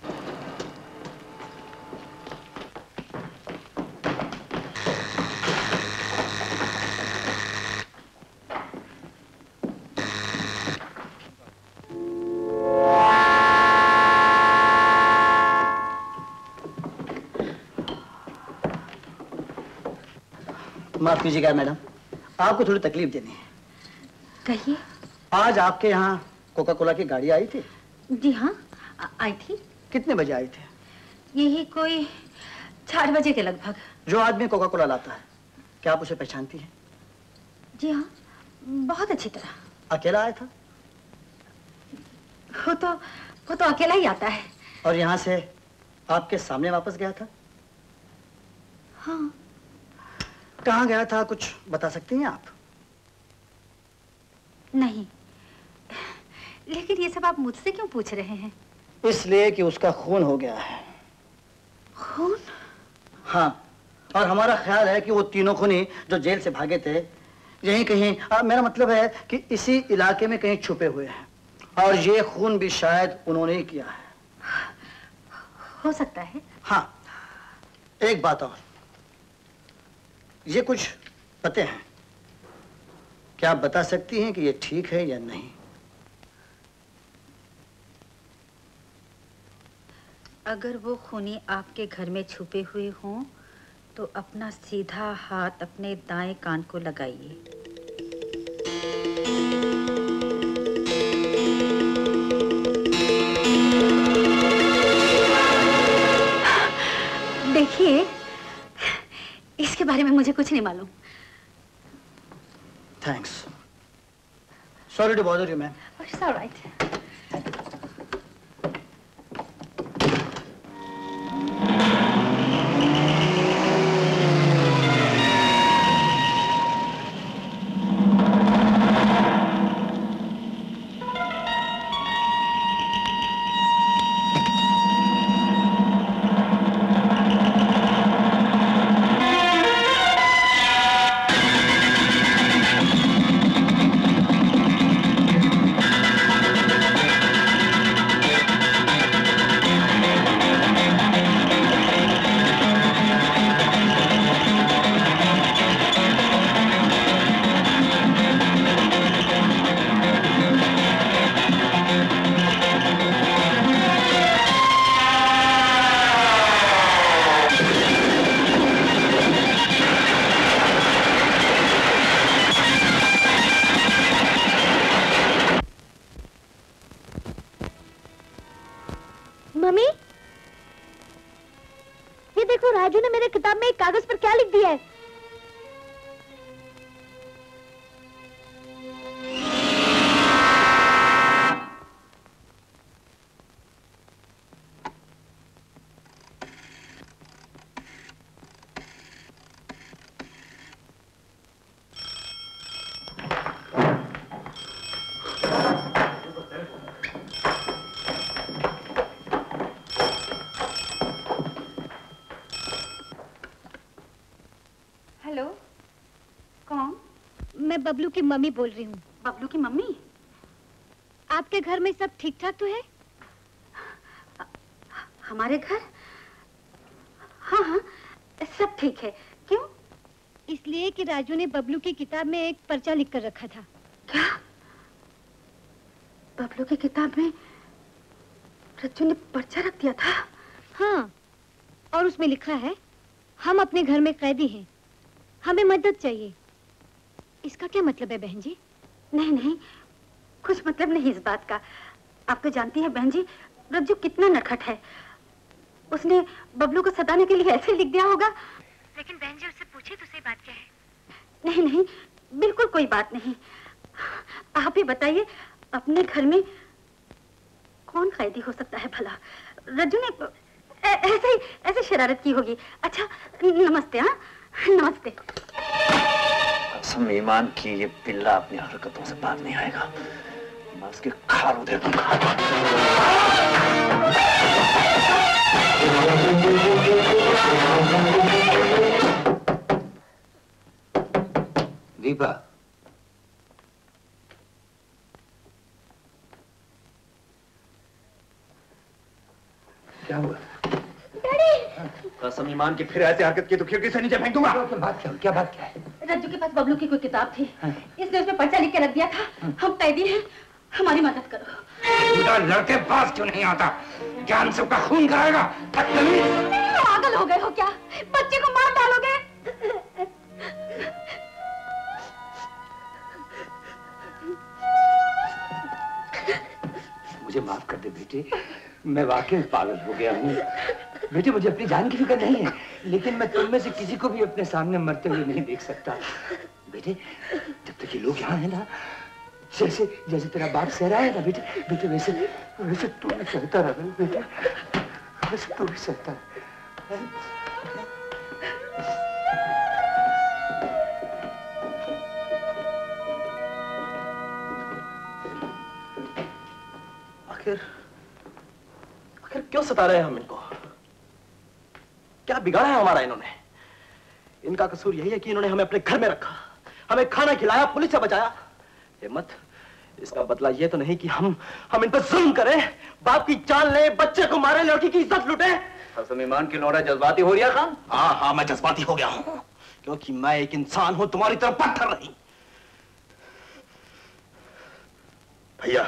माफ कीजिएगा मैडम, आपको थोड़ी तकलीफ देनी है। कहिए। आज आपके यहाँ कोका कोला की गाड़ी आई थी? जी हाँ, आ, आई थी। कितने बजे आई थी? यही कोई चार बजे के लगभग। जो आदमी कोका कोला लाता है, क्या आप उसे पहचानती हैं? जी हाँ, बहुत अच्छी तरह। अकेला आया था? वो तो वो तो अकेला ही आता है। और यहाँ से आपके सामने वापस गया था? हाँ। कहाँ गया था, कुछ बता सकती हैं आप? नहीं, लेकिन ये सब आप मुझसे क्यों पूछ रहे हैं? इसलिए कि उसका खून हो गया है। खून? हाँ, और हमारा ख्याल है कि वो तीनों खूनी जो जेल से भागे थे यहीं कहीं, आ, मेरा मतलब है कि इसी इलाके में कहीं छुपे हुए हैं, और ये खून भी शायद उन्होंने ही किया है। हो सकता है। हाँ, एक बात और, ये कुछ पते हैं, क्या आप बता सकती हैं कि ये ठीक है या नहीं? अगर वो खूनी आपके घर में छुपे हुए हों तो अपना सीधा हाथ अपने दाएं कान को लगाइए। देखिए, इसके बारे में मुझे कुछ नहीं मालूम। Thanks. Sorry to bother you ma'am. It's alright. Mummy, ये देखो राजू ने मेरे किताब में एक कागज पर क्या लिख दिया है। बबलू की मम्मी बोल रही हूँ। बबलू की मम्मी? आपके घर में सब ठीक ठाक तो है? हमारे घर? हाँ हाँ सब ठीक है। क्यों? इसलिए कि राजू ने बबलू की किताब में एक पर्चा लिख कर रखा था। क्या? बबलू की किताब में राजू ने पर्चा रख दिया था? हाँ, और उसमें लिखा है, हम अपने घर में कैदी हैं, हमें मदद चाहिए। इसका क्या मतलब है बहन जी? नहीं नहीं, कुछ मतलब नहीं इस बात का। आप तो जानती है बहन जी, रज्जू कितना नटखट है। उसने बबलू को सताने के लिए ऐसे लिख दिया होगा। लेकिन बहन जी उससे पूछे तो सही बात क्या है? नहीं नहीं, बिल्कुल कोई बात नहीं। आप ही बताइए, अपने घर में कौन कैदी हो सकता है भला? रज्जू ने ऐसे ही ऐसे शरारत की होगी। अच्छा नमस्ते। हाँ नमस्ते। कसम ईमान की ये पिल्ला अपनी हरकतों से बात नहीं आएगा। मैं उसके खारू दे दूंगा। दीपा, क्या हुआ? कसम ईमान की फिर ऐसे हरकत की तो खिड़की से नीचे फेंक दूंगा। क्या बात क्या क्या बात क्या है? रज्जू के पास बबलू की कोई किताब थी, इसने उसमें पर्चा लिख के रख दिया था। हम कैदी हैं, हमारी मदद करो। लड़के पास क्यों नहीं आता? जान सबका खून कराएगा। पागल हो गए हो क्या? बच्चे को मार डालोगे? मुझे माफ कर दे बेटे, मैं वाकई पागल हो गया हूँ। बेटे मुझे अपनी जान की फिक्र नहीं है, लेकिन मैं तुम में से किसी को भी अपने सामने मरते हुए नहीं देख सकता। बेटे जब तक ये लोग यहाँ हैं ना, जैसे जैसे तेरा बाप सह रहा है ना बेटे, बेटे वैसे वैसे तू भी सहता रह बेटे, वैसे तू भी सहता रह। आखिर आखिर क्यों सता रहे हैं हम इनको? क्या बिगाड़ा है हमारा इन्होंने? इनका कसूर यही है कि इन्होंने हमें अपने घर में रखा, हमें खाना खिलाया, पुलिस से बचाया। हिम्मत, इसका बदला यह तो नहीं कि हम हम इन पर जुल्म करें, बाप की जान ले, बच्चे को मारे, लड़की की इज्जत लुटे। कसम ईमान की लौड़ा जज्बाती हो रही है खान? हाँ हाँ मैं जज्बाती हो गया हूं, क्योंकि मैं एक इंसान हूं, तुम्हारी तरफ पत्थर नहीं। भैया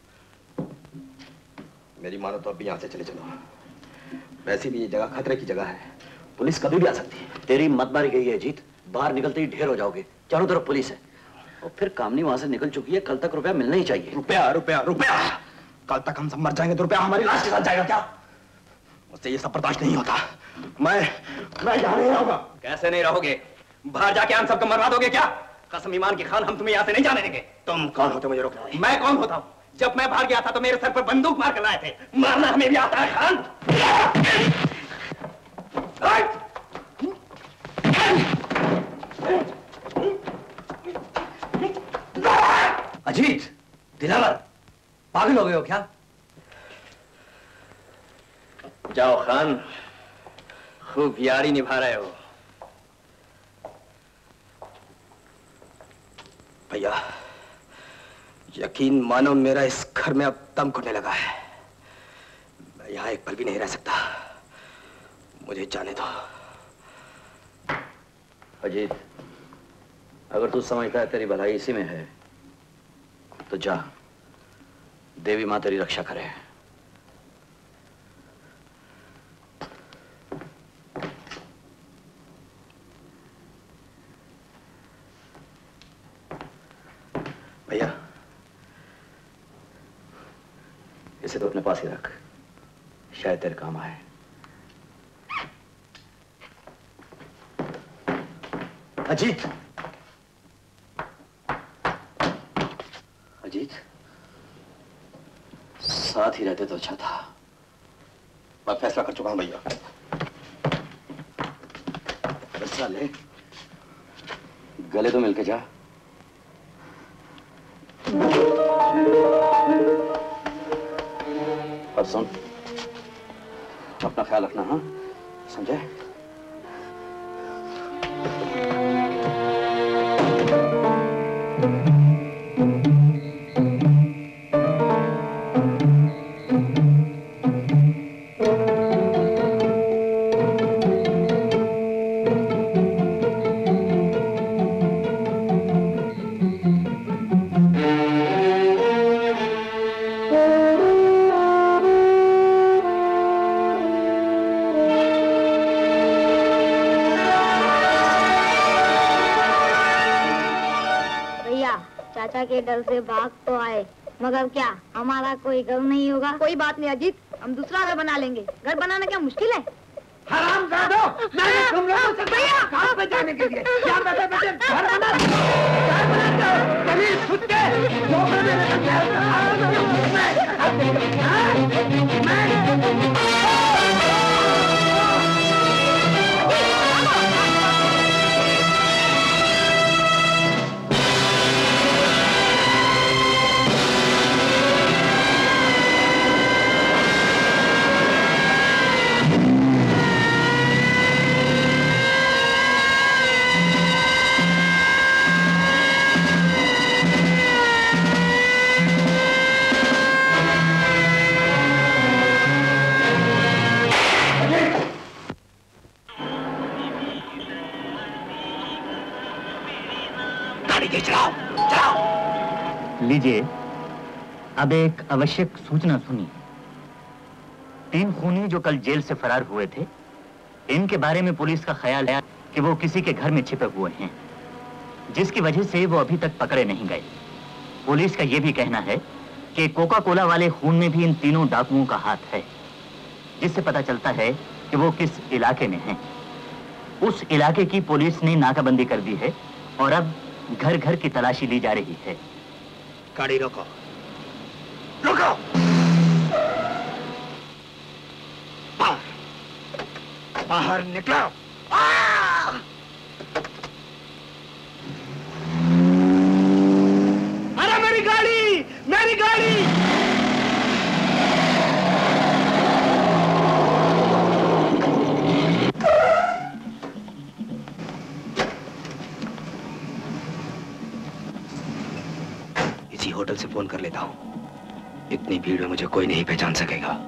मेरी मानो तो अब यहाँ से चले चलो। वैसे भी ये जगह खतरे की जगह है, पुलिस कभी भी आ सकती है। तेरी मत मारी गई है अजीत, बाहर निकलते ही ढेर हो जाओगे, चारों तरफ पुलिस है। और फिर कामनी वहां से निकल चुकी है, कल तक रुपया मिलना ही चाहिए। रुपया रुपया रुपया, कल तक हम सब मर जाएंगे तो रुपया हमारी लाश के साथ जाएगा क्या? मुझसे ये सब बर्दाश्त नहीं होता। मैं मैं यहाँ नहीं रहूंगा। कैसे नहीं रहोगे? बाहर जाके हम सबको मरवा दोगे क्या? कसम ईमान की खान, हम तुम्हें यहाँ से नहीं जाने देंगे। तुम कौन होते मुझे रोकने वाले? मैं कौन होता हूँ? जब मैं बाहर गया था तो मेरे सर पर बंदूक मार कर लाए थे। मारना हमें भी आता है खान। अजीत, दिलावर, पागल हो गए हो क्या? जाओ खान, खूब यारी निभा रहे हो। भैया, यकीन मानो मेरा इस घर में अब दम घुटने लगा है। मैं यहाँ एक पल भी नहीं रह सकता। मुझे जाने दो। अजीत, अगर तू समझता है तेरी भलाई इसी में है तो जा, देवी मां तेरी रक्षा करे। भैया, इसे तो अपने पास ही रख, शायद तेरे काम आए। अजीत, अजीत, साथ ही रहते तो अच्छा था। मैं फैसला कर चुका हूं भैया। फैसला ले, गले तो मिलके जा। और सुन, अपना ख्याल रखना, हाँ? समझे? के डर से भाग तो आए, मगर क्या हमारा कोई घर नहीं होगा? कोई बात नहीं अजीत, हम दूसरा घर बना लेंगे। घर बनाना क्या मुश्किल है? हराम जादो, मैंने तुम लोगों से कहा कहाँ पे जाने के लिए? यहाँ बैठे बैठे घर बना दो, घर बना दो, कभी खुद के जो कर मेरे को क्या लीजिए, अब एक आवश्यक सूचना सुनिए। तीन खूनी जो कल जेल से फरार हुए थे, इनके बारे में पुलिस का ख्याल है कि वो किसी के घर में छिपे हुए हैं, जिसकी वजह से वो अभी तक पकड़े नहीं गए। पुलिस का ये भी कहना है कि कोका कोला वाले खून में भी इन तीनों डाकुओं का हाथ है, जिससे पता चलता है कि वो किस इलाके में हैं। उस इलाके की पुलिस ने नाकाबंदी कर दी है और अब घर घर की तलाशी ली जा रही है। गाड़ी रोको, रोको। बाहर, बाहर निकलो। अरे मेरी गाड़ी, मेरी गाड़ी! होटल से फोन कर लेता हूँ। इतनी भीड़ में मुझे कोई नहीं पहचान सकेगा।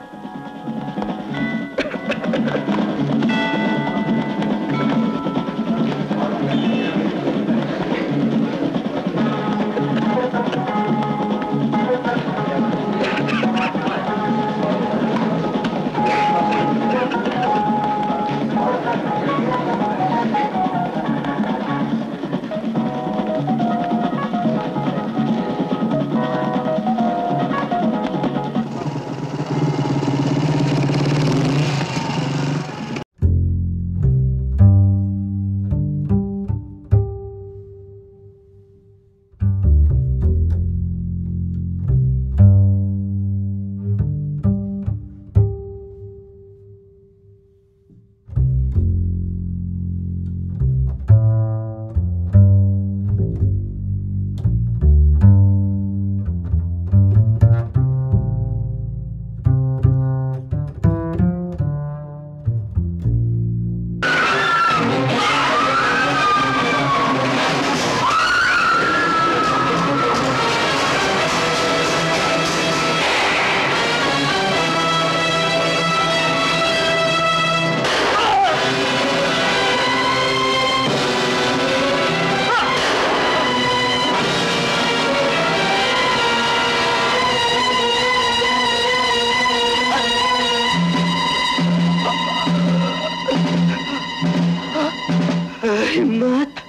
हिम्मत।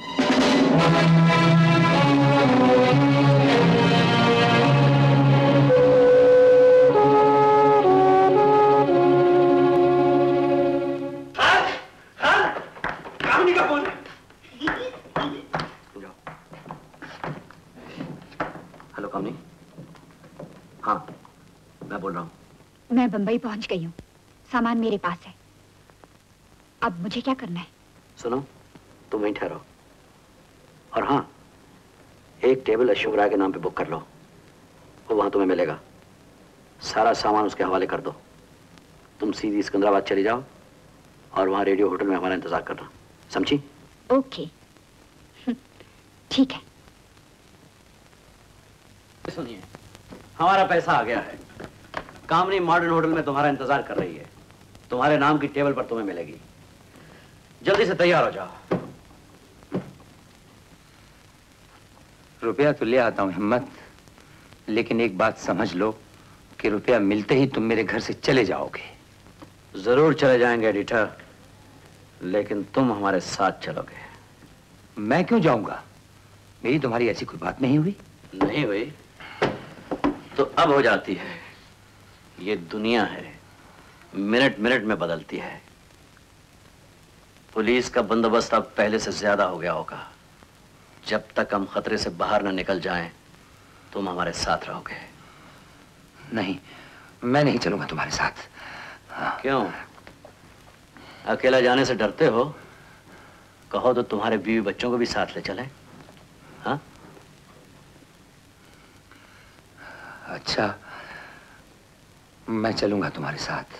कामिनी का फोन। हेलो कामिनी। हाँ, मैं बोल रहा हूँ। मैं बंबई पहुंच गई हूँ, सामान मेरे पास है। अब मुझे क्या करना है? सुनो, तुम वहीं ठहरो। और हाँ, एक टेबल अशोक राय के नाम पे बुक कर लो, वो वहां तुम्हें मिलेगा। सारा सामान उसके हवाले कर दो। तुम सीधी सिकंदराबाद चली जाओ और वहां रेडियो होटल में हमारा इंतजार करना, समझी? ओके, ठीक है। सुनिए, हमारा पैसा आ गया है। कामनी मॉडर्न होटल में तुम्हारा इंतजार कर रही है। तुम्हारे नाम की टेबल पर तुम्हें मिलेगी। जल्दी से तैयार हो जाओ। रुपया तो ले आता हूं हिम्मत, लेकिन एक बात समझ लो कि रुपया मिलते ही तुम मेरे घर से चले जाओगे। जरूर चले जाएंगे एडिटर, लेकिन तुम हमारे साथ चलोगे। मैं क्यों जाऊंगा? मेरी तुम्हारी ऐसी कोई बात नहीं हुई? नहीं हुई तो अब हो जाती है। ये दुनिया है, मिनट मिनट में बदलती है। पुलिस का बंदोबस्त अब पहले से ज्यादा हो गया होगा। जब तक हम खतरे से बाहर न निकल जाएं, तुम हमारे साथ रहोगे। नहीं, मैं नहीं चलूंगा तुम्हारे साथ। हाँ। क्यों? अकेला जाने से डरते हो? कहो तो तुम्हारे बीवी बच्चों को भी साथ ले चलें। हाँ? अच्छा, मैं चलूंगा तुम्हारे साथ।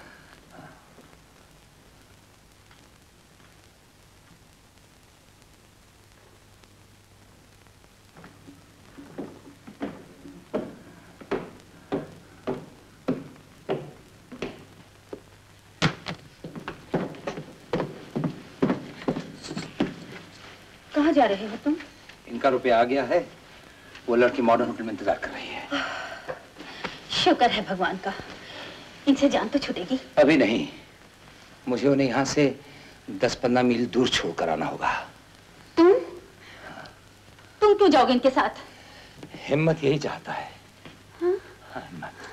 कहाँ जा रहे हो तुम? इनका रुपया आ गया है, वो लड़की मॉडर्न होटल में इंतजार कर रही है। शुक्र है भगवान का, इनसे जान तो छूटेगी। अभी नहीं, मुझे उन्हें यहाँ से दस पंद्रह मील दूर छोड़कर आना होगा। तुम? तुम क्यों जाओगे इनके साथ? हिम्मत यही चाहता है। हाँ? हाँ, हिम्मत।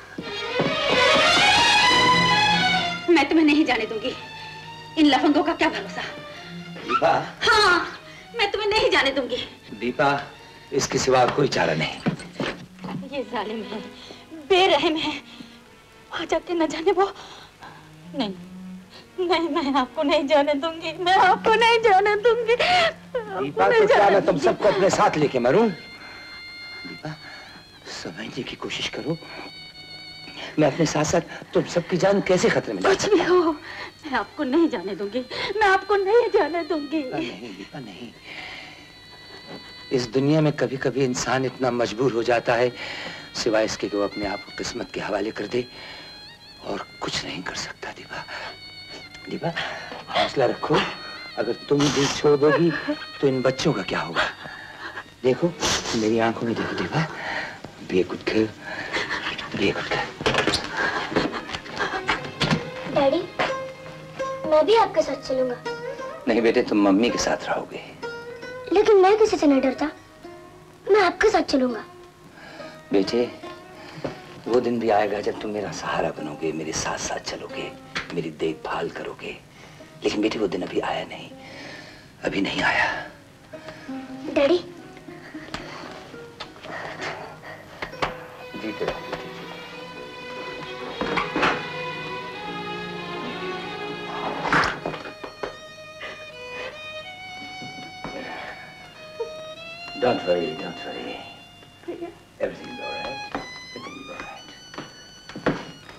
मैं तुम्हें नहीं जाने दूंगी। इन लफंगों का क्या भरोसा? दीपा। हाँ, मैं तुम्हें नहीं जाने दूंगी। दीपा, इसके सिवा कोई चारा नहीं। ये जालिम है, बेरहम है। वहां जाके न जाने वो। नहीं, नहीं, मैं आपको नहीं जाने दूंगी। मैं आपको नहीं जाने दूंगी। दीपा, तो क्या मैं तुम सबको अपने साथ लेके मरूं? दीपा, समझने की कोशिश करो। मैं अपने साथ साथ तुम सबकी जान कैसे खतरे में? कुछ भी हो, मैं आपको नहीं जाने दूंगी। मैं आपको नहीं जाने दूंगी। नहीं दीपा, नहीं। इस दुनिया में कभी कभी इंसान इतना मजबूर हो जाता है, सिवाय इसके कि वो अपने आप को किस्मत के हवाले कर दे, और कुछ नहीं कर सकता। दीपा, दीपा, हौसला रखो। अगर तुम दिल छोड़ दोगी तो इन बच्चों का क्या होगा? देखो मेरी आंखों में देखो दीपा, बेकुद कर, बेकुद कर। डैडी, मैं भी आपके साथ चलूंगा। नहीं बेटे, तुम मम्मी के साथ रहोगे। लेकिन मैं किसी से नहीं डरता, मैं आपके साथ चलूंगा। बेटे, वो दिन भी आएगा जब तुम मेरा सहारा बनोगे, मेरे साथ साथ चलोगे, मेरी देखभाल करोगे। लेकिन बेटे, वो दिन अभी आया नहीं, अभी नहीं आया। डैडी, जीते रहो। Don't worry, don't worry. Everything is all right. Everything is all right.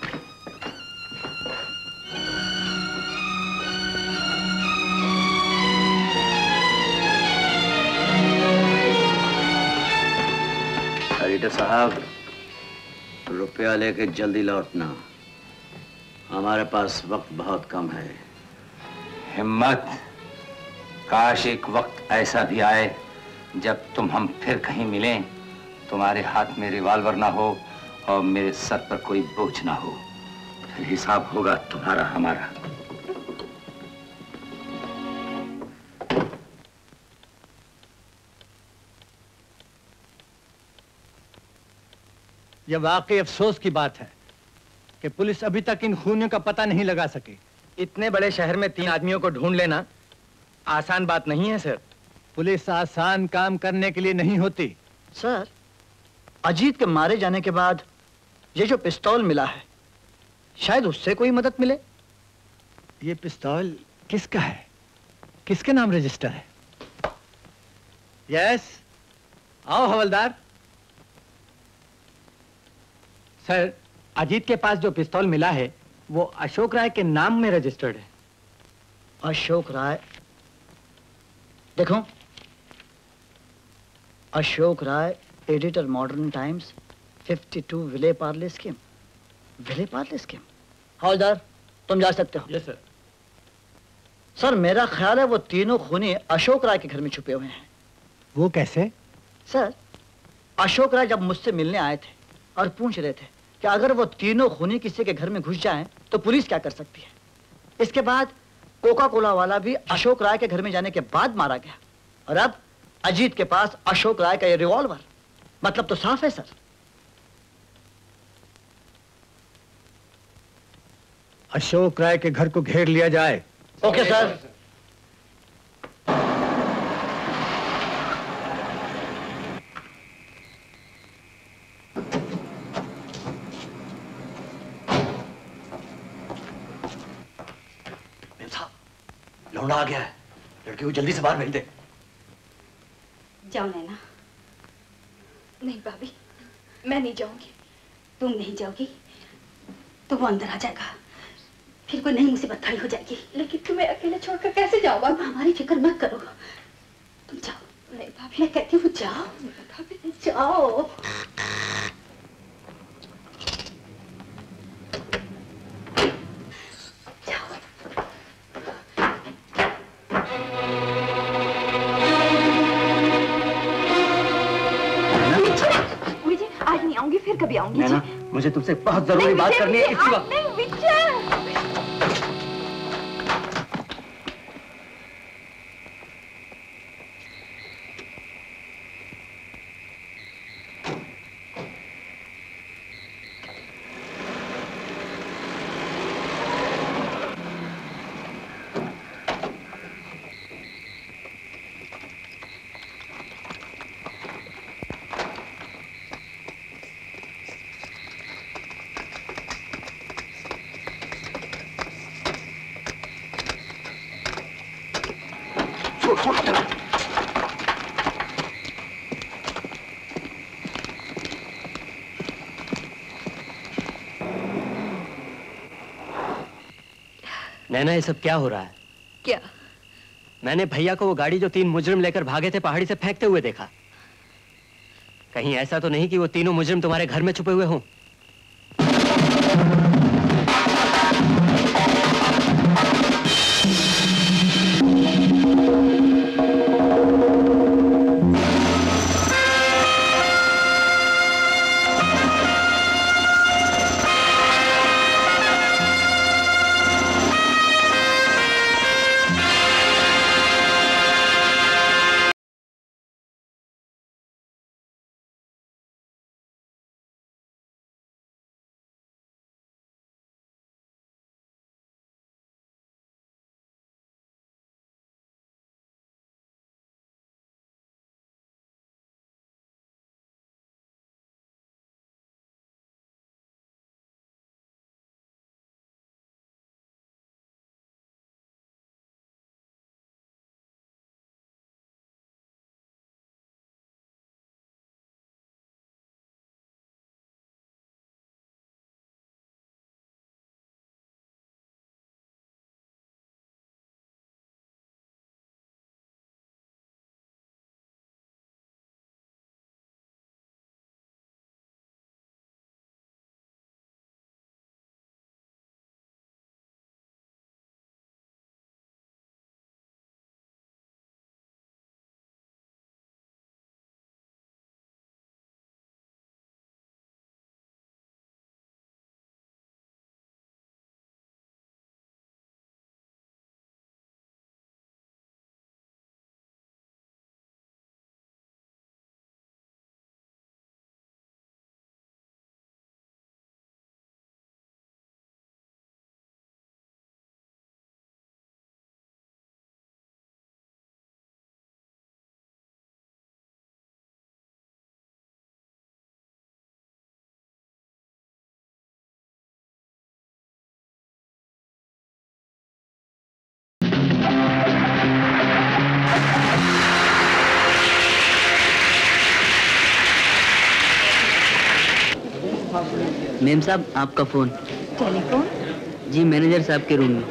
Editor साहब, रुपया लेके जल्दी लौटना। हमारे पास वक्त बहुत कम है। हिम्मत, काश एक वक्त ऐसा भी आए जब तुम हम फिर कहीं मिलें, तुम्हारे हाथ में रिवॉल्वर ना हो और मेरे सर पर कोई बोझ ना हो। फिर हिसाब होगा तुम्हारा हमारा। यह वाकई अफसोस की बात है कि पुलिस अभी तक इन खूनियों का पता नहीं लगा सकी। इतने बड़े शहर में तीन आदमियों को ढूंढ लेना आसान बात नहीं है सर। पुलिस आसान काम करने के लिए नहीं होती। सर, अजीत के मारे जाने के बाद ये जो पिस्तौल मिला है, शायद उससे कोई मदद मिले। ये पिस्तौल किसका है? किसके नाम रजिस्टर है? यस, आओ हवलदार। सर, अजीत के पास जो पिस्तौल मिला है वो अशोक राय के नाम में रजिस्टर्ड है। अशोक राय, देखो, Ashok Rai, editor Modern Times, बावन विले पार्ले स्कीम। विले पार्ले स्कीम? हवलदार, तुम जा सकते हो। Yes sir. सर, मेरा ख्याल है वो तीनों खूनी अशोक राय के घर में छुपे हुए हैं। वो कैसे? सर, अशोक राय जब मुझसे मिलने आए थे और पूछ रहे थे कि अगर वो तीनों खूनी किसी के घर में घुस जाएं तो पुलिस क्या कर सकती है। इसके बाद कोका कोला वाला भी अशोक राय के घर में जाने के बाद मारा गया, और अब अजीत के पास अशोक राय का ये रिवॉल्वर। मतलब तो साफ है सर। अशोक राय के घर को घेर लिया जाए। Okay sir. लौंडा आ गया है, लड़के को जल्दी से बाहर भेज दे। जाओ नैना। नहीं भाभी, मैं नहीं जाऊंगी। तुम नहीं जाओगी तो वो अंदर आ जाएगा, फिर कोई नई मुसीबत खड़ी हो जाएगी। लेकिन तुम्हें अकेले छोड़कर कैसे जाओ बाबा? हमारी फिक्र मत करो, तुम जाओ। नहीं भाभी, मैं कहती हूँ जाओ। भाभी जाओ। आज नहीं आऊंगी, फिर कभी आऊंगी। नैना, मुझे तुमसे बहुत जरूरी बात करनी है इसी वक्त। नहीं विजय। नैना, ये सब क्या हो रहा है? क्या? मैंने भैया को वो गाड़ी जो तीन मुजरिम लेकर भागे थे पहाड़ी से फेंकते हुए देखा। कहीं ऐसा तो नहीं कि वो तीनों मुजरिम तुम्हारे घर में छुपे हुए हों? मेम साहब, आपका फोन। टेलीफोन? जी, मैनेजर साहब के रूम में।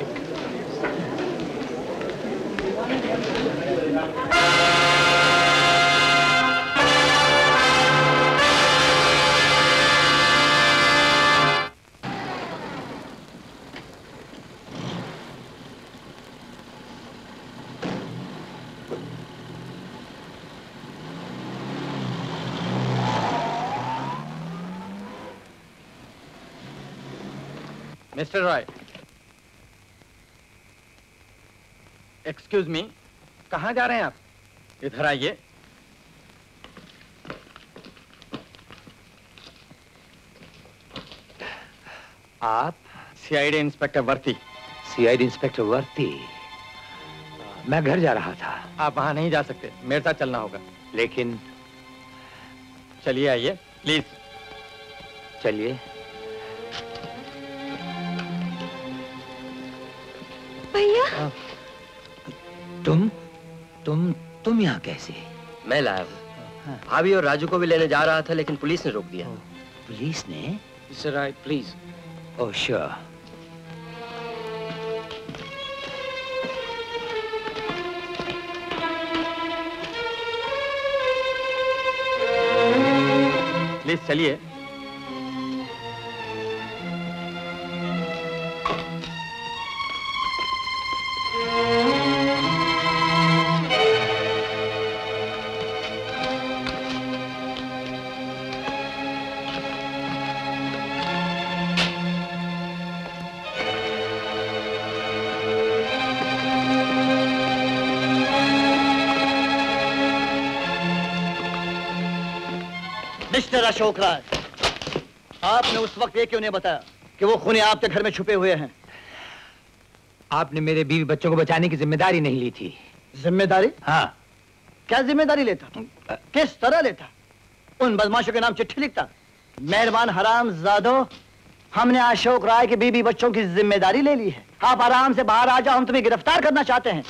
मिस्टर रॉय, एक्सक्यूज मी, कहाँ जा रहे हैं आप? इधर आइए। आप? CID inspector Varti. CID inspector Varti? मैं घर जा रहा था। आप वहां नहीं जा सकते, मेरे साथ चलना होगा। लेकिन चलिए, आइए प्लीज। चलिए। भैया, तुम तुम तुम यहाँ कैसे? मैं लाया हूँ। भाभी और राजू को भी लेने जा रहा था, लेकिन पुलिस ने रोक दिया। पुलिस ने? Sir, I please. Oh sure. Please चलिए। मिस्टर अशोक राय, आपने उस वक्त ये क्यों नहीं बताया कि वो खूनी आपके घर में छुपे हुए हैं? आपने मेरे बीवी बच्चों को बचाने की जिम्मेदारी नहीं ली थी। जिम्मेदारी? हाँ। क्या जिम्मेदारी लेता? किस तरह लेता? उन बदमाशों के नाम चिट्ठी लिखता? मेहरबान हरामजादो, हमने अशोक राय के बीवी बच्चों की जिम्मेदारी ले ली है। आप आराम से बाहर आ जाओ, हम तुम्हें गिरफ्तार करना चाहते हैं।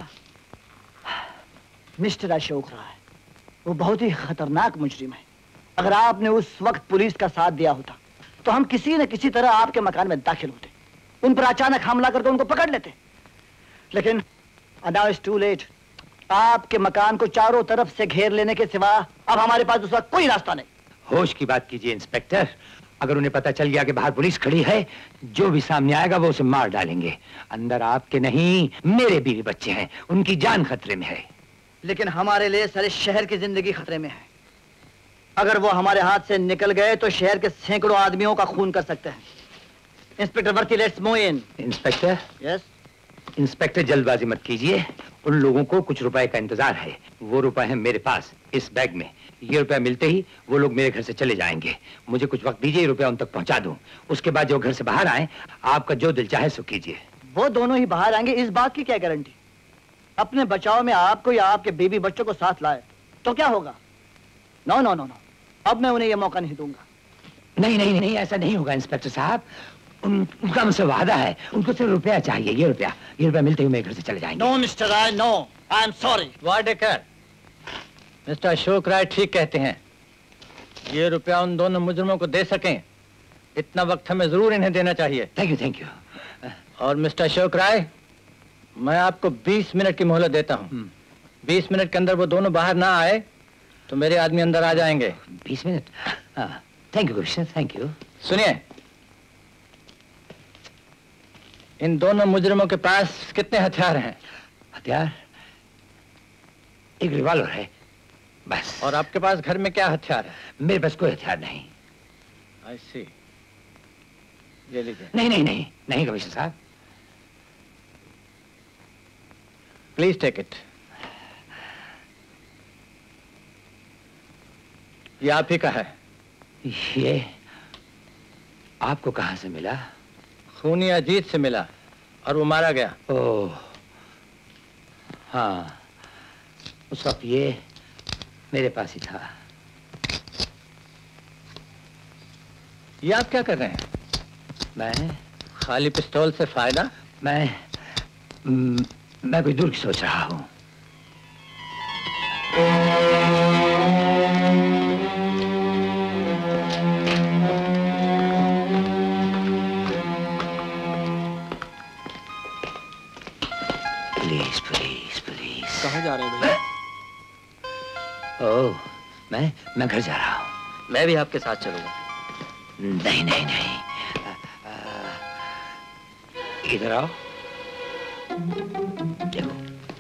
मिस्टर अशोक राय, वो बहुत ही खतरनाक मुजरिम है। अगर आपने उस वक्त पुलिस का साथ दिया होता तो हम किसी न किसी तरह आपके मकान में दाखिल होते, उन पर अचानक हमला करके उनको पकड़ लेते। लेकिन now it's too late। आपके मकान को चारों तरफ से घेर लेने के सिवा अब हमारे पास दूसरा कोई रास्ता नहीं। होश की बात कीजिए इंस्पेक्टर। अगर उन्हें पता चल गया कि बाहर पुलिस खड़ी है, जो भी सामने आएगा वो उसे मार डालेंगे। अंदर आपके नहीं, मेरे बीवी बच्चे हैं, उनकी जान खतरे में है। लेकिन हमारे लिए सारे शहर की जिंदगी खतरे में है। अगर वो हमारे हाथ से निकल गए तो शहर के सैकड़ों आदमियों का खून कर सकते हैं। Inspector Varti, let's move in. Inspector? Yes. Inspector जल्दबाजी मत कीजिए, उन लोगों को कुछ रुपए का इंतजार है। वो रुपए हैं मेरे पास इस बैग में। ये रुपया मिलते ही वो लोग मेरे घर से चले जाएंगे। मुझे कुछ वक्त दीजिए, रुपया उन तक पहुंचा दूं। उसके बाद जो घर से बाहर आए, आपका जो दिल चाहे सो कीजिए। वो दोनों ही बाहर आएंगे, इस बात की क्या गारंटी? अपने बचाव में आपको या आपके बीवी बच्चों को साथ लाए तो क्या होगा? नो नो नो नो, अब मैं उन्हें यह मौका नहीं दूंगा। नहीं नहीं नहीं, ऐसा नहीं होगा इंस्पेक्टर साहब। उन, उनका मुझसे वादा है, उनको सिर्फ रुपया चाहिए। ये रुपया ये रुपया मिलते ही मेरे घर से चले जाएंगे। No mister Rai, no, I am sorry. Wadekar, mister Ashok Rai ठीक कहते हैं। ये रुपया उन दोनों मुजरिमों को दे सकें, इतना वक्त हमें जरूर इन्हें देना चाहिए। Thank you thank you. और मिस्टर अशोक राय, मैं आपको बीस मिनट की मोहलत देता हूँ। बीस मिनट के अंदर वो दोनों बाहर ना आए तो मेरे आदमी अंदर आ जाएंगे। बीस minute? Thank you commissioner, thank you. सुनिए, इन दोनों मुजरिमों के पास कितने हथियार हैं? हथियार? एक रिवॉल्वर है बस। और आपके पास घर में क्या हथियार है? मेरे पास कोई हथियार नहीं। आई सी। ये लीजिए। नहीं नहीं नहीं नहीं कमिश्नर साहब। Please take it. ये आप ही का है। ये आपको कहां से मिला? खूनी अजीत से मिला और वो मारा गया। ओह हाँ, उस वक्त ये मेरे पास ही था। ये आप क्या कर रहे हैं? मैं खाली पिस्तौल से फायदा? मैं म, मैं कुछ दूर की सोच रहा हूं। Police police police. कहाँ जा रहे हैं भैया? ओह, मैं मैं घर जा रहा हूँ। मैं भी आपके साथ चलूंगा। नहीं नहीं नहीं, इधर आओ। देखो,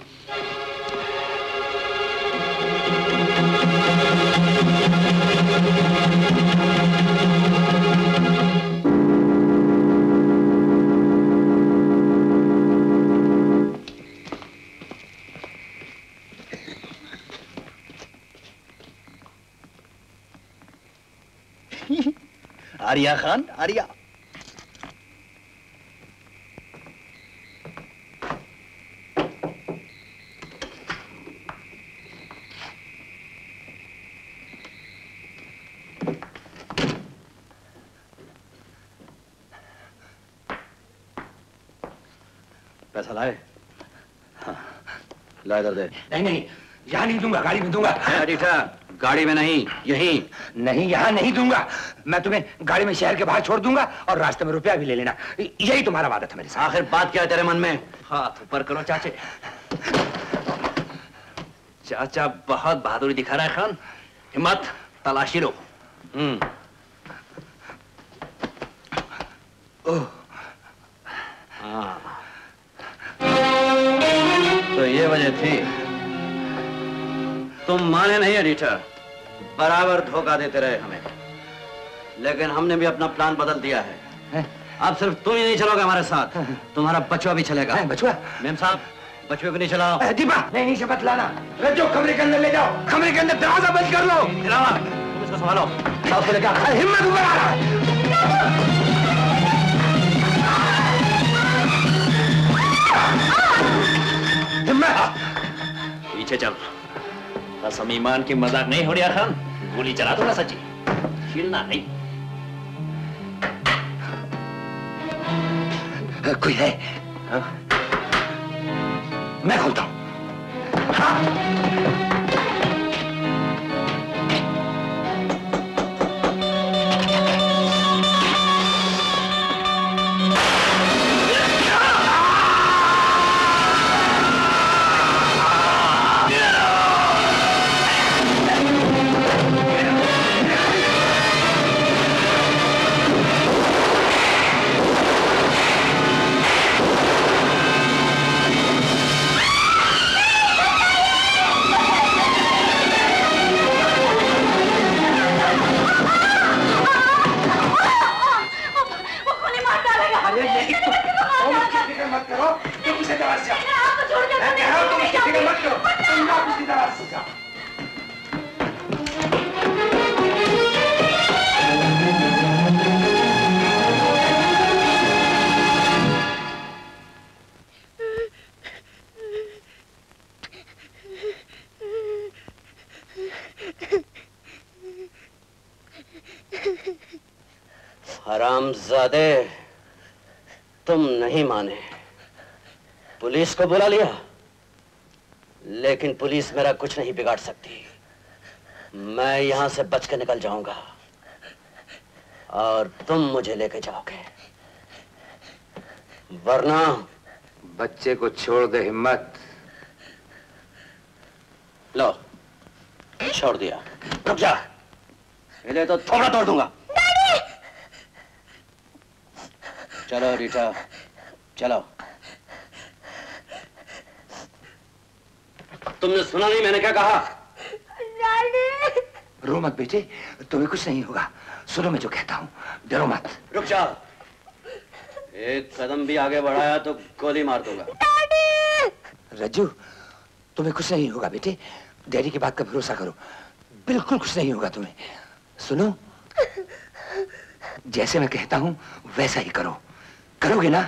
आर्या खान, आर्या। पैसा लाए? हाँ, ला इधर दे। नहीं नहीं, यहाँ नहीं दूंगा, गाड़ी में दूंगा। एडिटर, गाड़ी में नहीं, यहीं। नहीं, यहाँ नहीं दूंगा। मैं तुम्हें गाड़ी में शहर के बाहर छोड़ दूंगा और रास्ते में रुपया भी ले लेना। यही तुम्हारा वादा था मेरे साथ। आखिर बात क्या है तेरे मन में? हाथ ऊपर करो चाचे। चाचा बहुत बहादुरी दिखा रहा है खान। हिम्मत, तलाशी लो। हम्म। ओह, हाँ। तो ये वजह थी। तुम माने नहीं एडिटर, बराबर धोखा देते रहे हमें, लेकिन हमने भी अपना प्लान बदल दिया है, है? अब सिर्फ तुम ही नहीं चलोगे हमारे साथ, तुम्हारा बचवा भी चलेगा। बचवा? मेम साहब, बचवे को नहीं चलाओ। दीपा, नहीं नहीं, शपथ लाना। रज्जू, कमरे के अंदर ले जाओ। कमरे के अंदर दरवाजा बंद कर लो। दिलावर, तुम इसको संभालो। उसको लेकर हिम्मत ऊपर आ रहा है। हिम्मत, पीछे चल। कसम ईमान की मजाक नहीं हो रहा खान, गोली चला दूंगा सच्ची, हिलना नहीं। कोई है? हाँ? मैं खोलता हूं। हाँ? हरामजादे, तुम नहीं माने, पुलिस को बुला लिया, लेकिन पुलिस मेरा कुछ नहीं बिगाड़ सकती। मैं यहां से बच के निकल जाऊंगा और तुम मुझे लेके जाओगे, वरना बच्चे को छोड़ दे हिम्मत। लो, छोड़ दिया। रुक जा, इन्हें तो थोड़ा तोड़ दूंगा। चलो रीटा, चलो। तुमने सुना नहीं मैंने क्या कहा? रो मत बेटे, तुम्हें कुछ नहीं होगा। सुनो मैं जो कहता हूँ, डरो मत। रुक जा, एक कदम भी आगे बढ़ाया तो गोली मार दूंगा। रज्जू, तुम्हें कुछ नहीं होगा बेटे, डैडी की बात का भरोसा करो, बिल्कुल कुछ नहीं होगा तुम्हें। सुनो, जैसे मैं कहता हूँ वैसा ही करो, करोगे ना?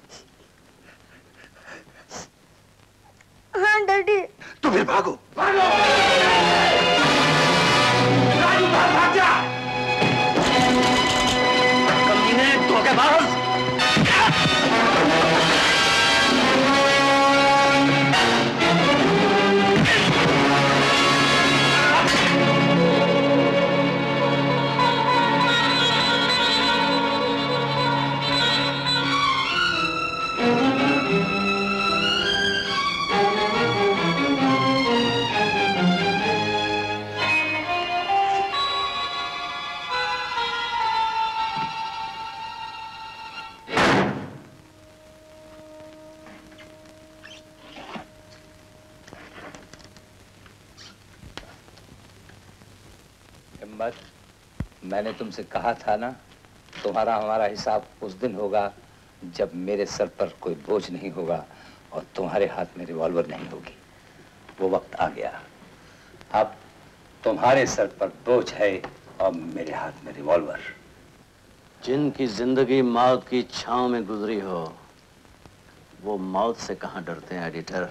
हाँ डैडी। तो फिर भागो, भागो। राजू, भाग भाग जा। कमीने, धोखेबाज। हिम्मत, मैंने तुमसे कहा था ना, तुम्हारा हमारा हिसाब उस दिन होगा जब मेरे सर पर कोई बोझ नहीं होगा और तुम्हारे हाथ में रिवॉल्वर नहीं होगी। वो वक्त आ गया। अब तुम्हारे सर पर बोझ है और मेरे हाथ में रिवॉल्वर। जिनकी जिंदगी मौत की छांव में गुजरी हो, वो मौत से कहां डरते हैं एडिटर।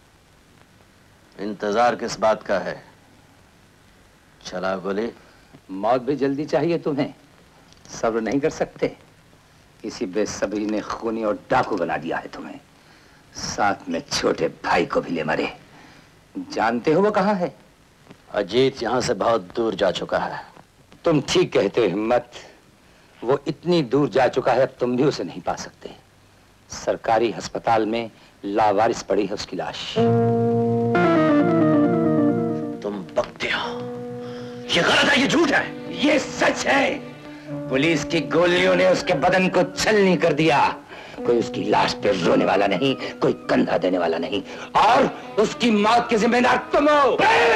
इंतजार किस बात का है? चला गोली। मौत भी जल्दी चाहिए तुम्हें, सब्र नहीं कर सकते। इसी बेसब्री ने खूनी और डाकू बना दिया है तुम्हें। साथ में छोटे भाई को भी ले मरे। जानते हो वो कहाँ है? अजीत यहां से बहुत दूर जा चुका है। तुम ठीक कहते हो हिम्मत, वो इतनी दूर जा चुका है अब तुम भी उसे नहीं पा सकते। सरकारी अस्पताल में लावारिस पड़ी है उसकी लाश। तुम बकते हो। ये गलत है, ये झूठ है। ये सच है। पुलिस की गोलियों ने उसके बदन को छलनी कर दिया। कोई उसकी लाश पे रोने वाला नहीं, कोई कंधा देने वाला नहीं, और उसकी मौत के जिम्मेदार तुम हो।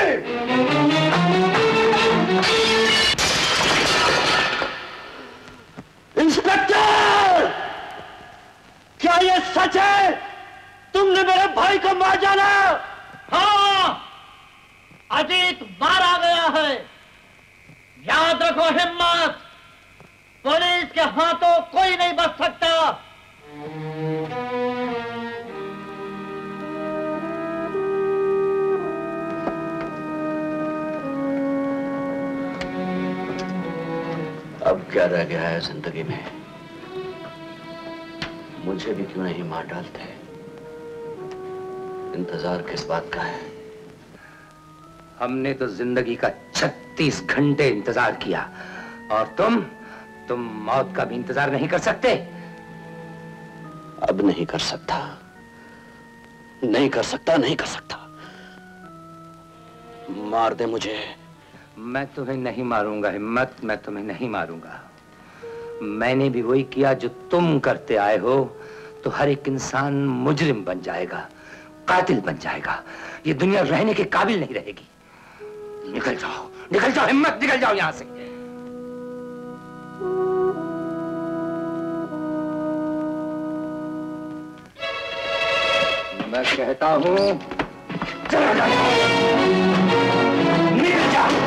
इंस्पेक्टर, क्या ये सच है? तुमने मेरे भाई को मार डाला? हाँ, अजीत मारा गया है। याद रखो हिम्मत, पुलिस के हाथों कोई नहीं बच सकता। अब क्या रह गया है जिंदगी में? मुझे भी क्यों नहीं मार डालते? इंतजार किस बात का है? हमने तो जिंदगी का छत्तीस घंटे इंतजार किया, और तुम तुम मौत का भी इंतजार नहीं कर सकते। अब नहीं कर सकता, नहीं कर सकता, नहीं कर सकता। मार दे मुझे। मैं तुम्हें नहीं मारूंगा हिम्मत, मैं तुम्हें नहीं मारूंगा। मैंने भी वही किया जो तुम करते आए हो, तो हर एक इंसान मुजरिम बन जाएगा, कातिल बन जाएगा। ये दुनिया रहने के काबिल नहीं रहेगी। निकल जाओ, निकल जाओ हिम्मत, निकल जाओ यहां से। मैं कहता हूं चला जाओ, निकल जाओ।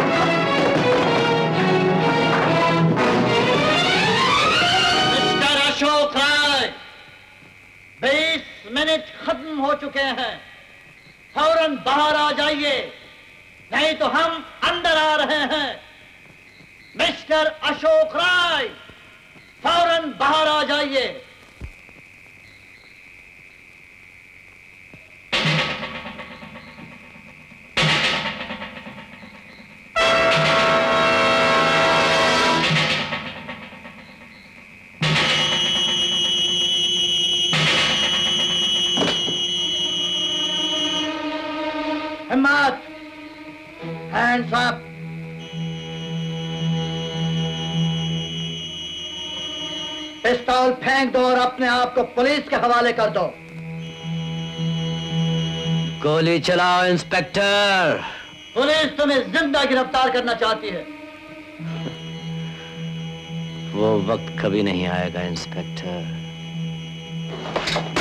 मिस्टर अशोक राय, बीस मिनट खत्म हो चुके हैं। फौरन बाहर आ जाइए, नहीं तो हम अंदर आ रहे हैं। मिस्टर अशोक राय, फौरन बाहर आ जाइए। हिम्मत, हैंड्स अप। पिस्तौल फेंक दो और अपने आप को पुलिस के हवाले कर दो। गोली चलाओ इंस्पेक्टर। पुलिस तुम्हें जिंदा गिरफ्तार करना चाहती है। वो वक्त कभी नहीं आएगा इंस्पेक्टर।